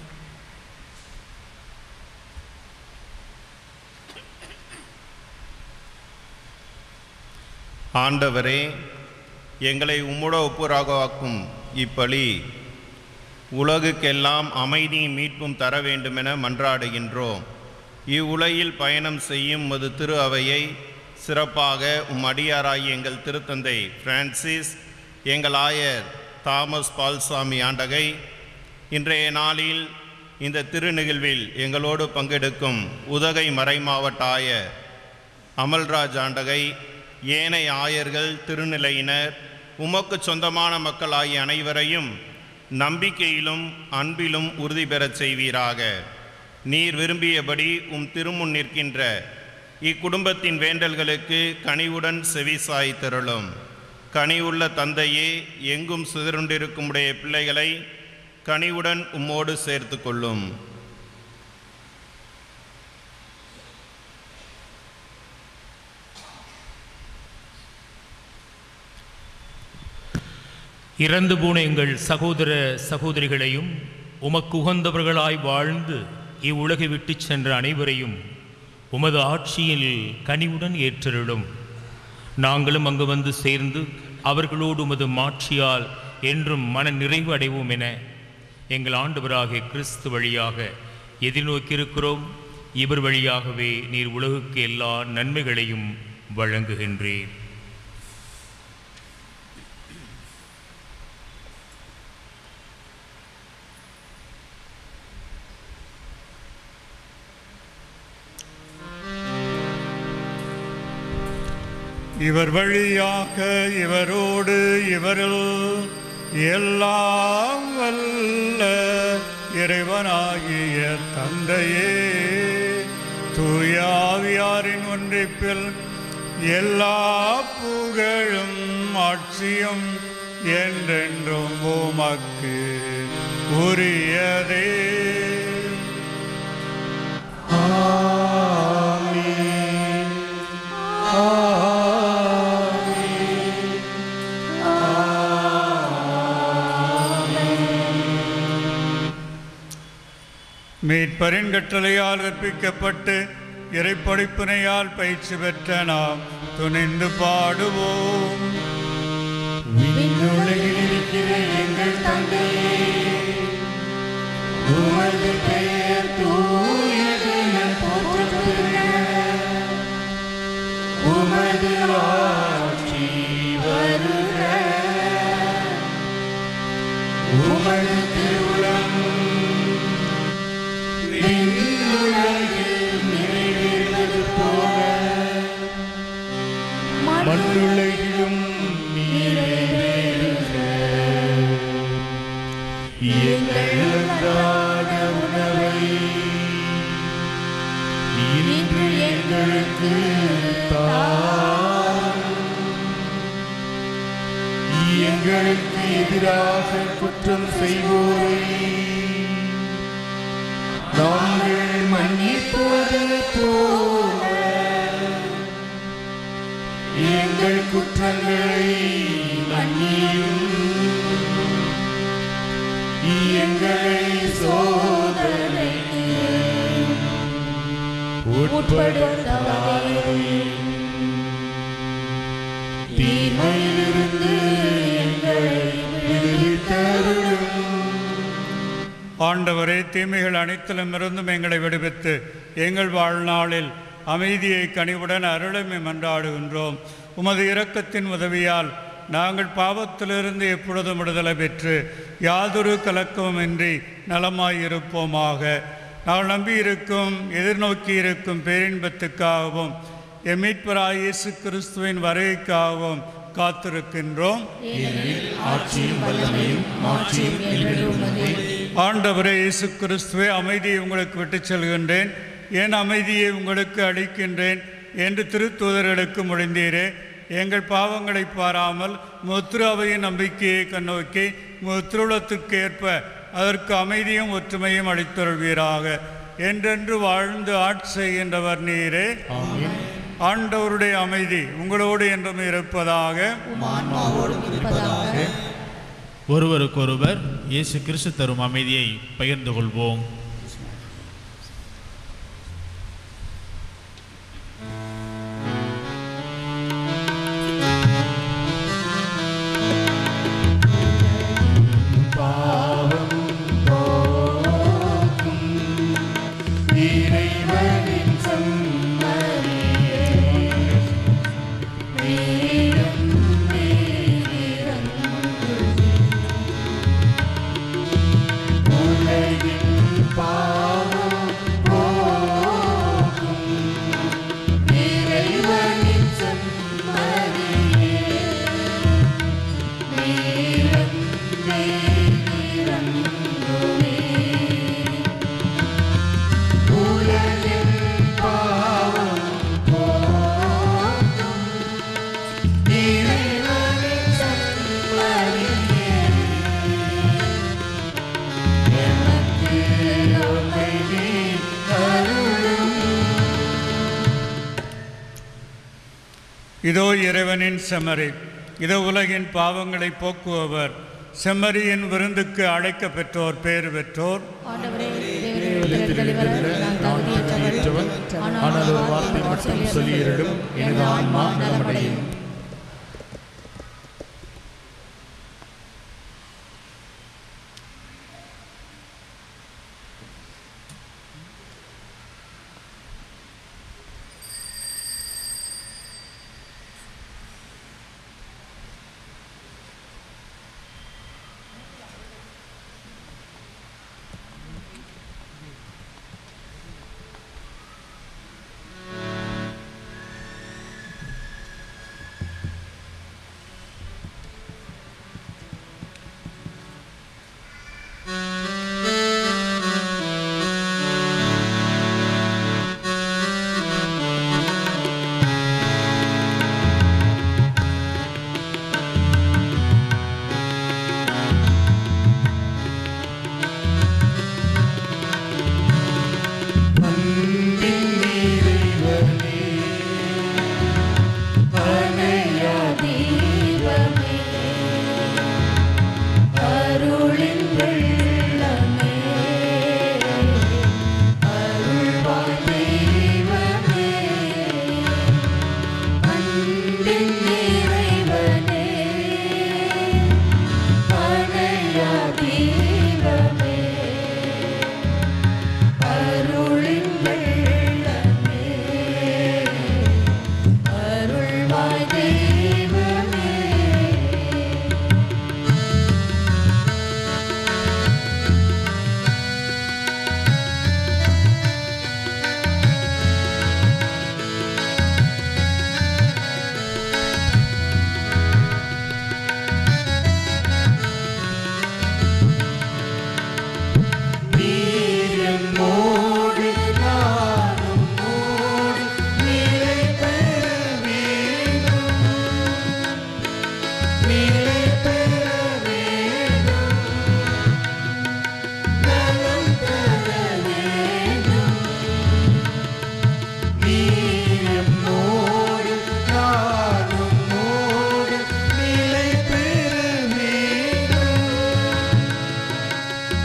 ஆண்டவரே, எங்களை உம்முட ஒப்புரவாக்கும் இப்பலி உலகுக்கெல்லாம் அமைதியும் மீட்பும் தர வேண்டுமென மன்றாடுகின்றோம். இவ்வுலகில் பயணம் செய்யும் உமது திரு அவையை சிறப்பாக அடியாராகிய எங்கள் திருத்தந்தை பிரான்சிஸ், எங்கள் ஆயர் தாமஸ் பால்சாமி ஆண்டகை, இன்றைய நாளில் இந்த திருநிகழ்வில் எங்களோடு பங்கெடுக்கும் உதகை மறைமாவட்ட ஆயர் அமல்ராஜ் ஆண்டகை, ஏனைய ஆயர்கள், திருநிலையினர், உமக்கு சொந்தமான மக்கள் ஆகிய அனைவரையும் நம்பிக்கையிலும் அன்பிலும் உறுதி பெறச் செய்வீராக. நீர் விரும்பியபடி திருமுன் நிற்கின்ற இக்குடும்பத்தின் வேண்டல்களுக்கு கனிவுடன் செவிசாய் தருளும். கனிவுள்ள தந்தையே, எங்கும் சிதறுண்டிருக்கும் உடைய பிள்ளைகளை கனிவுடன் உம்மோடு சேர்த்து கொள்ளும். இறந்து போன எங்கள் சகோதர சகோதரிகளையும் உமக்கு உகந்தவர்களாய் வாழ்ந்து இவ்வுலகை விட்டு சென்ற அனைவரையும் உமது ஆட்சியில் கனிவுடன் ஏற்றருளும். நாங்களும் அங்கு வந்து சேர்ந்து அவர்களோடு உமது மாட்சியால் என்றும் மன நிறைவு அடைவோம் என எங்கள் ஆண்டவராகிய கிறிஸ்து வழியாக எதிர்நோக்கியிருக்கிறோம். இவர் வழியாகவே நீர் உலகுக்கு எல்லா நன்மைகளையும் வழங்குகின்றீர். இவர் வழியாக இவரோடு இவரில் எல்லாம் வல்ல இறைவனாகிய தந்தையே, தூய ஆவியாரின் ஒன்றிப்பில் எல்லா புகழும் ஆட்சியும் என்றென்றும் உமக்கு உரியதே. மீட்பரின் கட்டளையால் கற்பிக்கப்பட்டு இறைப்படிப்பினையால் பயிற்சி பெற்ற நாம் துணிந்து பாடுவோம். விண்ணுலகில் இருக்கிற எங்கள் தந்தையே, உமது பெயர் தூயது என போற்றப்படுக. உமது ஆட்சி வருக. உமது திருவுளம் விண்ணுலகில் நிறைவேறுவது போல மண்ணுலகிலும் நிறைவேறுக. எங்கள் அன்றாட உணவை இன்று எங்களுக்கு தாரும். எங்களுக்கு எதிராக குற்றம் செய்வோரை நாங்கள் மன்னிப்பது போல எங்கள் குற்றங்களை மன்னியும். எங்களை சோதனைக்கு உட்படுத்தாதேயும். தீமையிலிருந்து எங்களை விடுவித்தருளும். ஆண்டவரே, தீமைகள் அனைத்திலும் இருந்தும் எங்களை விடுவித்து எங்கள் வாழ்நாளில் அமைதியை கனிவுடன் அருளமை மன்றாடுகின்றோம். உமது இரக்கத்தின் உதவியால் நாங்கள் பாவத்திலிருந்து எப்பொழுதும் விடுதலை பெற்று யாதொரு கலக்கமுமின்றி நலமாயிருப்போமாக. நாங்கள் நம்பியிருக்கும் எதிர்நோக்கி இருக்கும் பேரின்பத்துக்காகவும் எம் மீட்பராகிய இயேசு கிறிஸ்துவின் வருகைக்காகவும் காத்திருக்கின்றோம். ஆண்டவரே இயேசு கிறிஸ்துவே, அமைதியை உங்களுக்கு விட்டுச் செல்கின்றேன், என் அமைதியை உங்களுக்கு அளிக்கின்றேன் என்று திருத்தூதர்களுக்கு மொழிந்தீரே. எங்கள் பாவங்களை பாராமல் முத்திராவையின் நம்பிக்கையை கண்ணோக்கி முத்திருளத்திற்கு ஏற்ப அதற்கு அமைதியும் ஒற்றுமையும் அளித்தருள்வீராக. என்றென்று வாழ்ந்து ஆட்சி செய்கின்றவர் நீரே. ஆண்டவருடைய அமைதி உங்களோடு என்றும் இருப்பதாக. ஒருவருக்கொருவர் இயேசு கிறிஸ்து தரும் அமைதியை பகிர்ந்து கொள்வோம். இதோ இறைவனின் செம்மறி, இதோ உலகின் பாவங்களை போக்குபவர். செம்மறியின் விருந்துக்கு அழைக்க பெற்றோர் பேறு பெற்றோர். ஆனால் ஒரு வார்த்தை மட்டும் சொல்லியிருடும், எனது ஆன்மா நலமடையும்.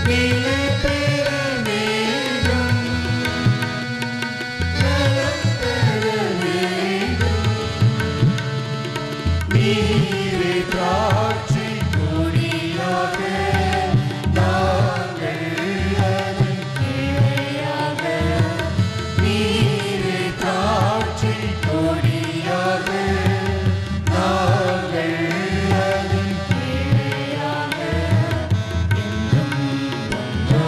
நாங்கள்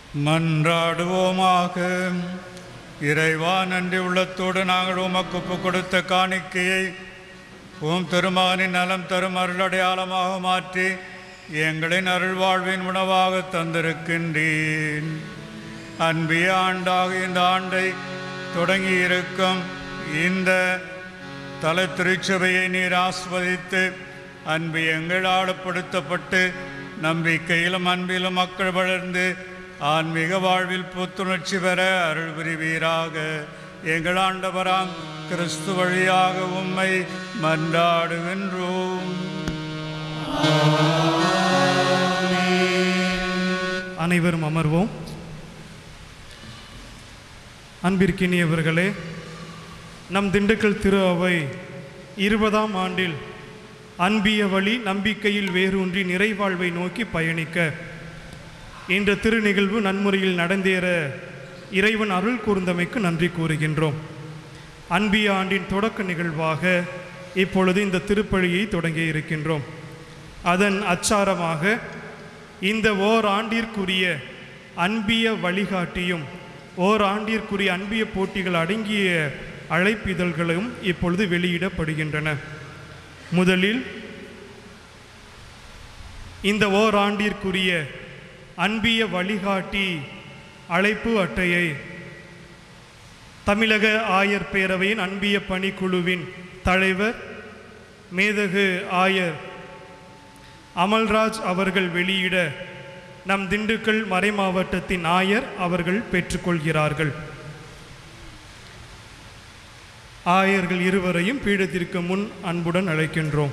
மன்றாடுவோமாக. இறைவா, நன்றி உள்ளத்தோடு நாங்கள் உமக்கு ஒப்புக் கொடுத்த காணிக்கையை உம் திருமகனின் நலம் தரும் அருளடையாளமாக மாற்றி எங்களின் அருள்வாழ்வின் உணவாக தந்திருக்கின்றேன். அன்பிய ஆண்டாக இந்த ஆண்டை தொடங்கி இருக்கும் இந்த தல திருச்சபையை நீர் ஆஸ்வதித்து அன்பு எங்கள் ஆழப்படுத்தப்பட்டு நம்பிக்கையிலும் அன்பிலும் மக்கள் வளர்ந்து ஆன்மீக வாழ்வில் புத்துணர்ச்சி பெற அருள் புரிவீராக. எங்கள் ஆண்டவராம் கிறிஸ்து வழியாக உம்மை மன்றாடுகின்றோம். அனைவரும் அமர்வோம். அன்பிற்கினியவர்களே, நம் திண்டுக்கல் திரு அவை 20ஆம் ஆண்டில் அன்பிய வழி நம்பிக்கையில் வேரூன்றி நிறைவாழ்வை நோக்கி பயணிக்க இந்த திரு நிகழ்வு நன்முறையில் நடந்தேற இறைவன் அருள் கூர்ந்தமைக்கு நன்றி கூறுகின்றோம். அன்பிய ஆண்டின் தொடக்க நிகழ்வாக இப்பொழுது இந்த திருப்பலியை தொடங்கி இருக்கின்றோம். அதன் அச்சாரமாக இந்த ஓராண்டிற்குரிய அன்பிய வழிகாட்டியும் ஓராண்டிற்குரிய அன்பிய போட்டிகள் அடங்கிய அழைப்பிதழ்களும் இப்பொழுது வெளியிடப்படுகின்றன. முதலில் இந்த ஓராண்டிற்குரிய அன்பிய வழிகாட்டி அழைப்பு அட்டையை தமிழக ஆயர் பேரவையின் அன்பிய பணிக்குழுவின் தலைவர் மேதகு ஆயர் அமல்ராஜ் அவர்கள் வெளியிட நம் திண்டுக்கல் மறைமாவட்டத்தின் ஆயர் அவர்கள் பெற்றுக்கொள்கிறார்கள். ஆயர்கள் இருவரையும் பீடத்திற்கு முன் அன்புடன் அழைக்கின்றோம்.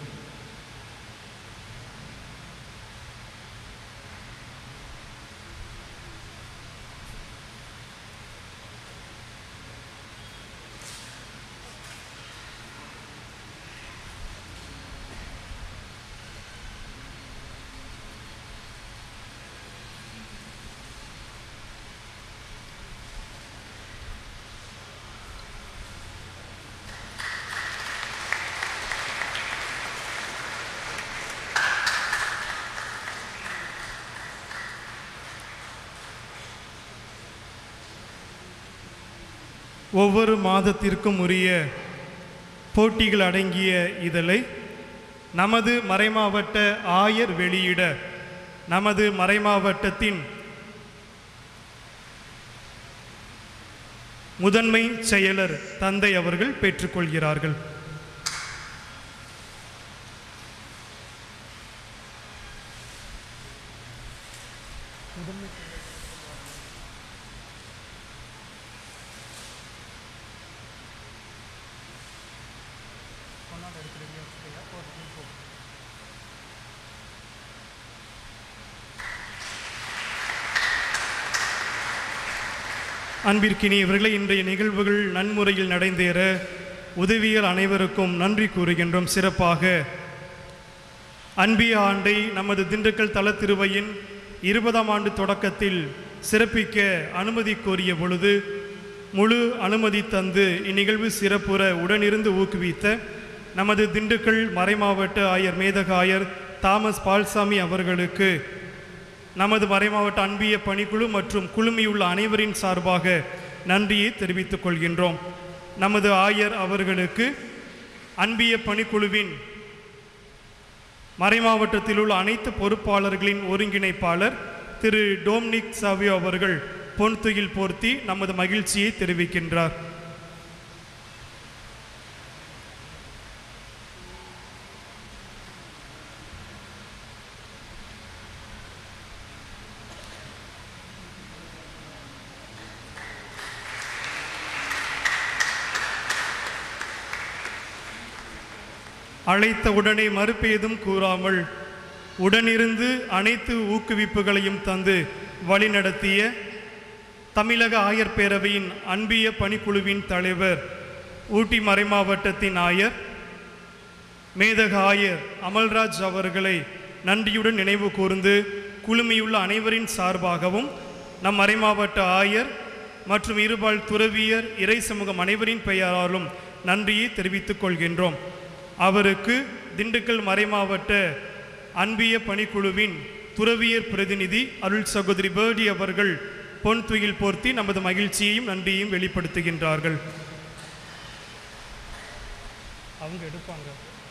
ஒவ்வொரு மாதத்திற்கும் உரிய போட்டிகள் அடங்கிய இதழை நமது மறைமாவட்ட ஆயர் வெளியிட நமது மறைமாவட்டத்தின் முதன்மை செயலர் தந்தை அவர்கள் பெற்றுக்கொள்கிறார்கள். அன்பிற்கினியவர்களை, இன்றைய நிகழ்வுகள் நன்முறையில் நடந்தேற உதவியல் அனைவருக்கும் நன்றி கூறுகின்றோம். சிறப்பாக அன்பிய ஆண்டை நமது திண்டுக்கல் தல திருவையின் 20ஆம் ஆண்டு தொடக்கத்தில் சிறப்பிக்க அனுமதி கோரிய பொழுது முழு அனுமதி தந்து இந்நிகழ்வு சிறப்புற உடனிருந்து ஊக்குவித்த நமது திண்டுக்கல் மறைமாவட்ட ஆயர் மேதக ஆயர் தாமஸ் பால்சாமி அவர்களுக்கு நமது மறைமாவட்ட அன்பிய பணிக்குழு மற்றும் குழுமியுள்ள அனைவரின் சார்பாக நன்றியை தெரிவித்துக் கொள்கின்றோம். நமது ஆயர் அவர்களுக்கு அன்பிய பணிக்குழுவின் மறைமாவட்டத்தில் உள்ள அனைத்து பொறுப்பாளர்களின் ஒருங்கிணைப்பாளர் திரு டோம்னிக் சாவியோ அவர்கள் பொன்துயில் போர்த்தி நமது மகிழ்ச்சியை தெரிவிக்கின்றார். அழைத்த உடனே மறுப்பேதும் கூறாமல் உடனிருந்து அனைத்து ஊக்குவிப்புகளையும் தந்து வழிநடத்திய தமிழக ஆயர் பேரவையின் அன்பிய பணிக்குழுவின் தலைவர் ஊட்டி மறைமாவட்டத்தின் ஆயர் மேதக ஆயர் அமல்ராஜ் அவர்களை நன்றியுடன் நினைவு கூர்ந்து குழுமியுள்ள அனைவரின் சார்பாகவும் நம் மறைமாவட்ட ஆயர் மற்றும் இருபால் துறவியர் இறை சமூகம் அனைவரின் பெயராலும் நன்றியை தெரிவித்துக் கொள்கின்றோம். அவருக்கு திண்டுக்கல் மறைமாவட்ட அன்பிய பணிக்குழுவின் துறவியர் பிரதிநிதி அருள் சகோதரி பேர்டி அவர்கள் பொன் துயில் போர்த்தி நமது மகிழ்ச்சியையும் நன்றியையும் வெளிப்படுத்துகின்றார்கள். அவங்க எடுப்பாங்க.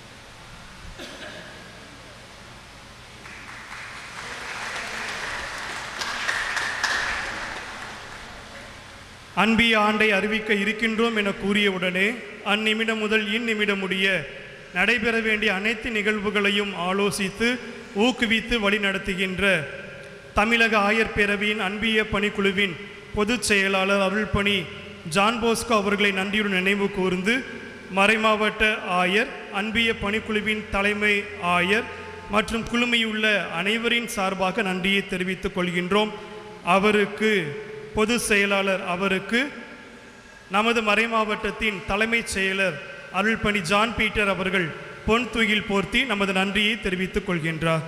அன்பிய ஆண்டை அறிவிக்க இருக்கின்றோம் என கூறியவுடனே அந்நிமிடம் முதல் இந்நிமிடம் முடிய நடைபெற வேண்டிய அனைத்து நிகழ்வுகளையும் ஆலோசித்து ஊக்குவித்து வழிநடத்துகின்ற தமிழக ஆயர் பேரவையின் அன்பிய பணிக்குழுவின் பொதுச் செயலாளர் அருள்பணி ஜான் போஸ்கோ அவர்களை நன்றியுடன் நினைவு கூர்ந்து மறைமாவட்ட ஆயர், அன்பிய பணிக்குழுவின் தலைமை ஆயர் மற்றும் குழுமையுள்ள அனைவரின் சார்பாக நன்றியை தெரிவித்துக் கொள்கின்றோம். அவருக்கு பொதுச் செயலாளர் அவருக்கு நமது மறைமாவட்டத்தின் தலைமைச் செயலர் அருள்பணி ஜான் பீட்டர் அவர்கள் பொன் துயில் போர்த்தி நமது நன்றியை தெரிவித்துக் கொள்கின்றார்.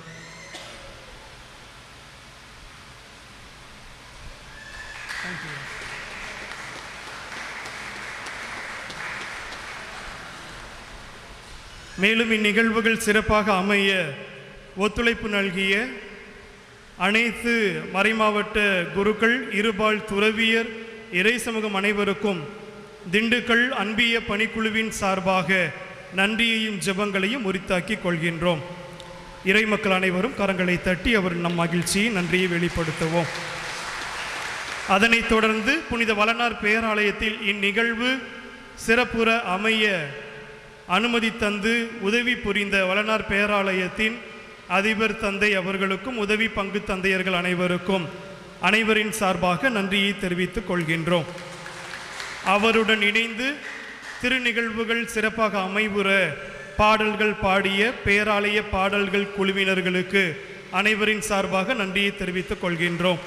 மேலும் இந்நிகழ்வுகள் சிறப்பாக அமைய ஒத்துழைப்பு நல்கிய அனைத்து மறைமாவட்ட குருக்கள், இருபால் துறவியர், இறை சமூகம் அனைவருக்கும் திண்டுக்கல் அன்பிய பணிக்குழுவின் சார்பாக நன்றியையும் ஜெபங்களையும் உரித்தாக்கி கொள்கின்றோம். இறை மக்கள் அனைவரும் கரங்களை தட்டி அவர் நம் மகிழ்ச்சியை நன்றியை வெளிப்படுத்துவோம். அதனைத் தொடர்ந்து புனித வளனார் பேராலயத்தில் இந்நிகழ்வு சிறப்புற அமைய அனுமதி தந்து உதவி புரிந்த வளனார் பேராலயத்தின் அதிபர் தந்தை அவர்களுக்கும் உதவி பங்கு தந்தையர்கள் அனைவருக்கும் அனைவரின் சார்பாக நன்றியை தெரிவித்துக் கொள்கின்றோம். அவருடன் இணைந்து திருநிகழ்வுகள் சிறப்பாக அமைவுற பாடல்கள் பாடிய பேராலய பாடல்கள் குழுவினர்களுக்கு அனைவரின் சார்பாக நன்றியை தெரிவித்துக் கொள்கின்றோம்.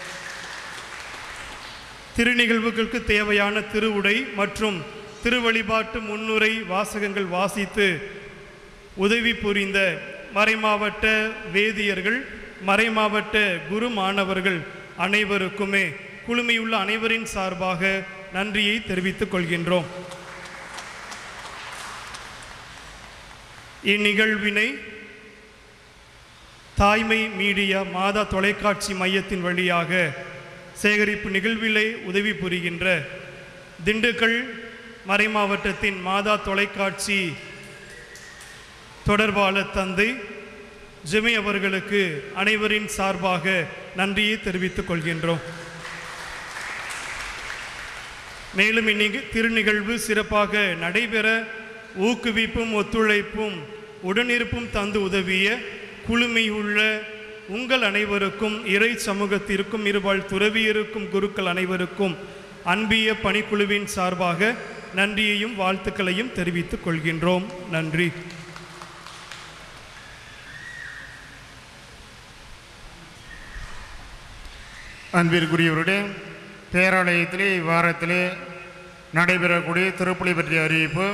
திருநிகழ்வுகளுக்கு தேவையான திருவுடை மற்றும் திருவழிபாட்டு முன்னுரை வாசகங்கள் வாசித்து உதவி புரிந்த மறைமாவட்ட வேதியர்கள், மறைமாவட்ட குரு மாணவர்கள் அனைவருக்குமே குழுமையுள்ள அனைவரின் சார்பாக நன்றியை தெரிவித்துக் கொள்கின்றோம். இந்நிகழ்வினை தாய்மை மீடியா மாதா தொலைக்காட்சி மையத்தின் வழியாக சேகரிப்பு நிகழ்விலே உதவி புரிகின்ற திண்டுக்கல் மறைமாவட்டத்தின் மாதா தொலைக்காட்சி தொடர்பாளர் தந்தை ஜெமி அவர்களுக்கு அனைவரின் சார்பாக நன்றியை தெரிவித்துக் கொள்கின்றோம். மேலும் திருநிகழ்வு சிறப்பாக நடைபெற ஊக்குவிப்பும் ஒத்துழைப்பும் உடனிருப்பும் தந்து உதவிய குழுமையுள்ள உங்கள் அனைவருக்கும், இறை சமூகத்திற்கும், இருபால் துறவியருக்கும், குருக்கள் அனைவருக்கும் அன்பிய பணிக்குழுவின் சார்பாக நன்றியையும் வாழ்த்துக்களையும் தெரிவித்துக் கொள்கின்றோம். நன்றி. அன்பிற்குரியவருடைய பேராலயத்திலே இவ்வாரத்திலே நடைபெறக்கூடிய திருப்பலி பற்றிய அறிவிப்பு.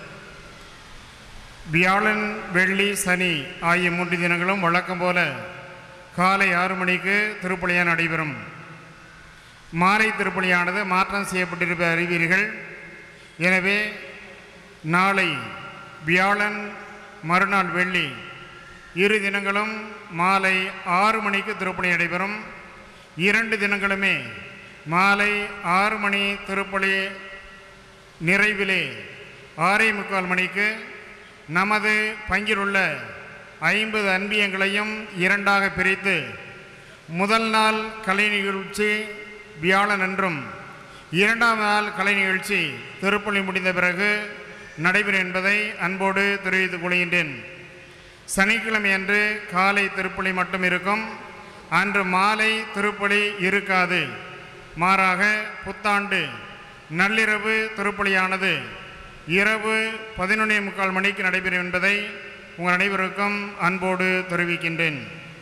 வியாழன், வெள்ளி, சனி ஆகிய 3 தினங்களும் வழக்கம் போல காலை 6 மணிக்கு திருப்பலியாக நடைபெறும். மாலை திருப்பலியானது மாற்றம் செய்யப்பட்டிருப்ப அறிவீர்கள். எனவே நாளை வியாழன், மறுநாள் வெள்ளி 2 தினங்களும் மாலை 6 மணிக்கு திருப்பலி நடைபெறும். 2 தினங்களுமே மாலை 6 மணி திருப்பலி நிறைவிலே 6:45 மணிக்கு நமது பங்கிலுள்ள 50 அன்பியங்களையும் 2ஆக பிரித்து முதல் நாள் கலை நிகழ்ச்சி வியாழன் என்றும் 2ஆம் நாள் கலை நிகழ்ச்சி திருப்பலி முடிந்த பிறகு நடைபெறும் என்பதை அன்போடு தெரிவித்துக் கொள்கின்றேன். சனிக்கிழமை அன்று காலை திருப்பலி மட்டும் இருக்கும். அன்று மாலை திருப்பலி இருக்காது. மாறாக புத்தாண்டு நள்ளிரவு திருப்பலியானது இரவு 11:45 மணிக்கு நடைபெறும் என்பதை உங்கள் அனைவருக்கும் அன்போடு தெரிவிக்கின்றேன்.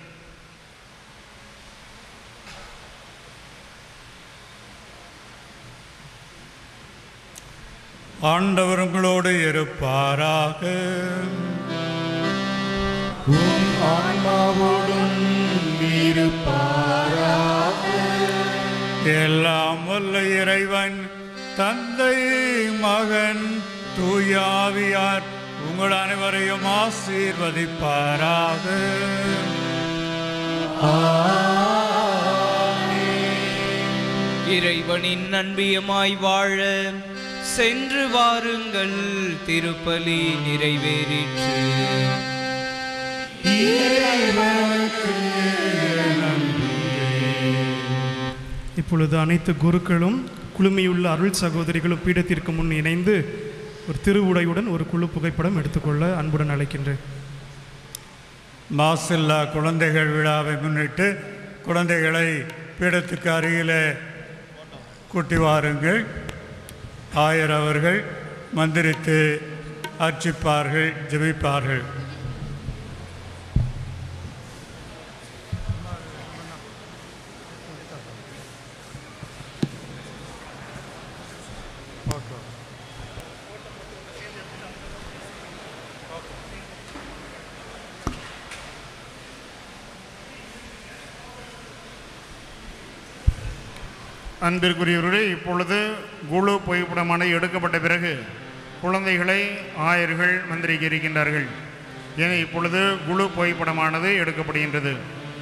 ஆண்டவர் உங்களோடு இருப்பாராக. ஆன்மாவோடும் இருப்பாராக. எல்லாம் வல்ல இறைவன் தந்தை, மகன், தூயாவியார் உங்கள் அனைவரையும் ஆசீர்வதிப்பாராக. இறைவனின் அன்பியமாய் வாழ சென்று வாருங்கள், திருப்பலி நிறைவேறிற்று. இப்பொழுது அனைத்து குருக்களும் குழுமியுள்ள அருள் சகோதரிகளும் பீடத்திற்கு முன் இணைந்து ஒரு திருவுடையுடன் ஒரு குழு புகைப்படம் எடுத்துக்கொள்ள அன்புடன் அழைக்கின்றேன். மாசில்லா குழந்தைகள் விழாவை முன்னிட்டு குழந்தைகளை பீடத்துக்கு அருகிலே கூட்டி வாருங்கள். ஆயர் அவர்கள் மந்திரித்து அர்ச்சிப்பார்கள், ஜெபிப்பார்கள். அன்பிற்குரியவர்களே, இப்பொழுது குழு புகைப்படமானது எடுக்கப்பட்ட பிறகு குழந்தைகளை ஆயர்கள் மந்திரிக்க இருக்கின்றார்கள். என இப்பொழுது குழு புகைப்படமானது எடுக்கப்படுகின்றது.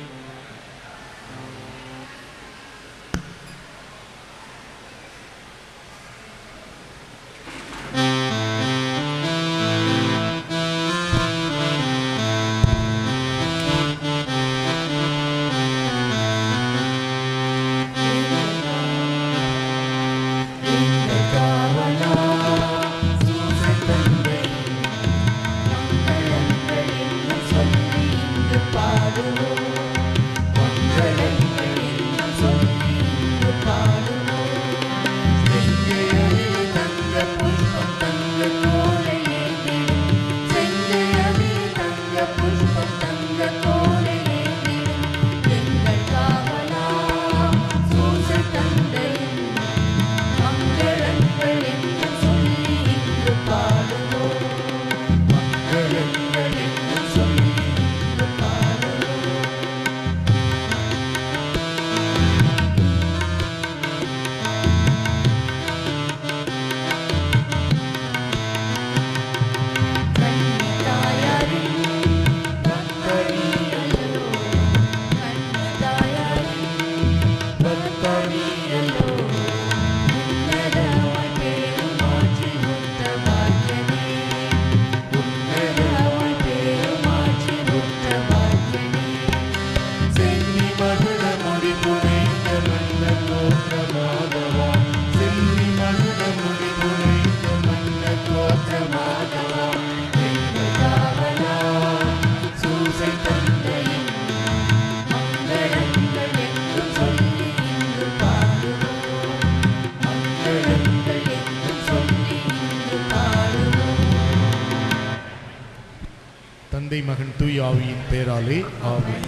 தந்தை மகன் தூய் ஆவியின் பெயராலே ஆமென்.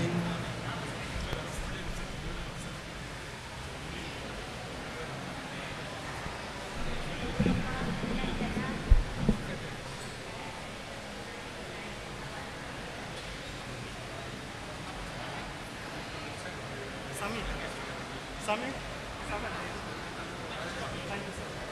Sami. Thank you, sir.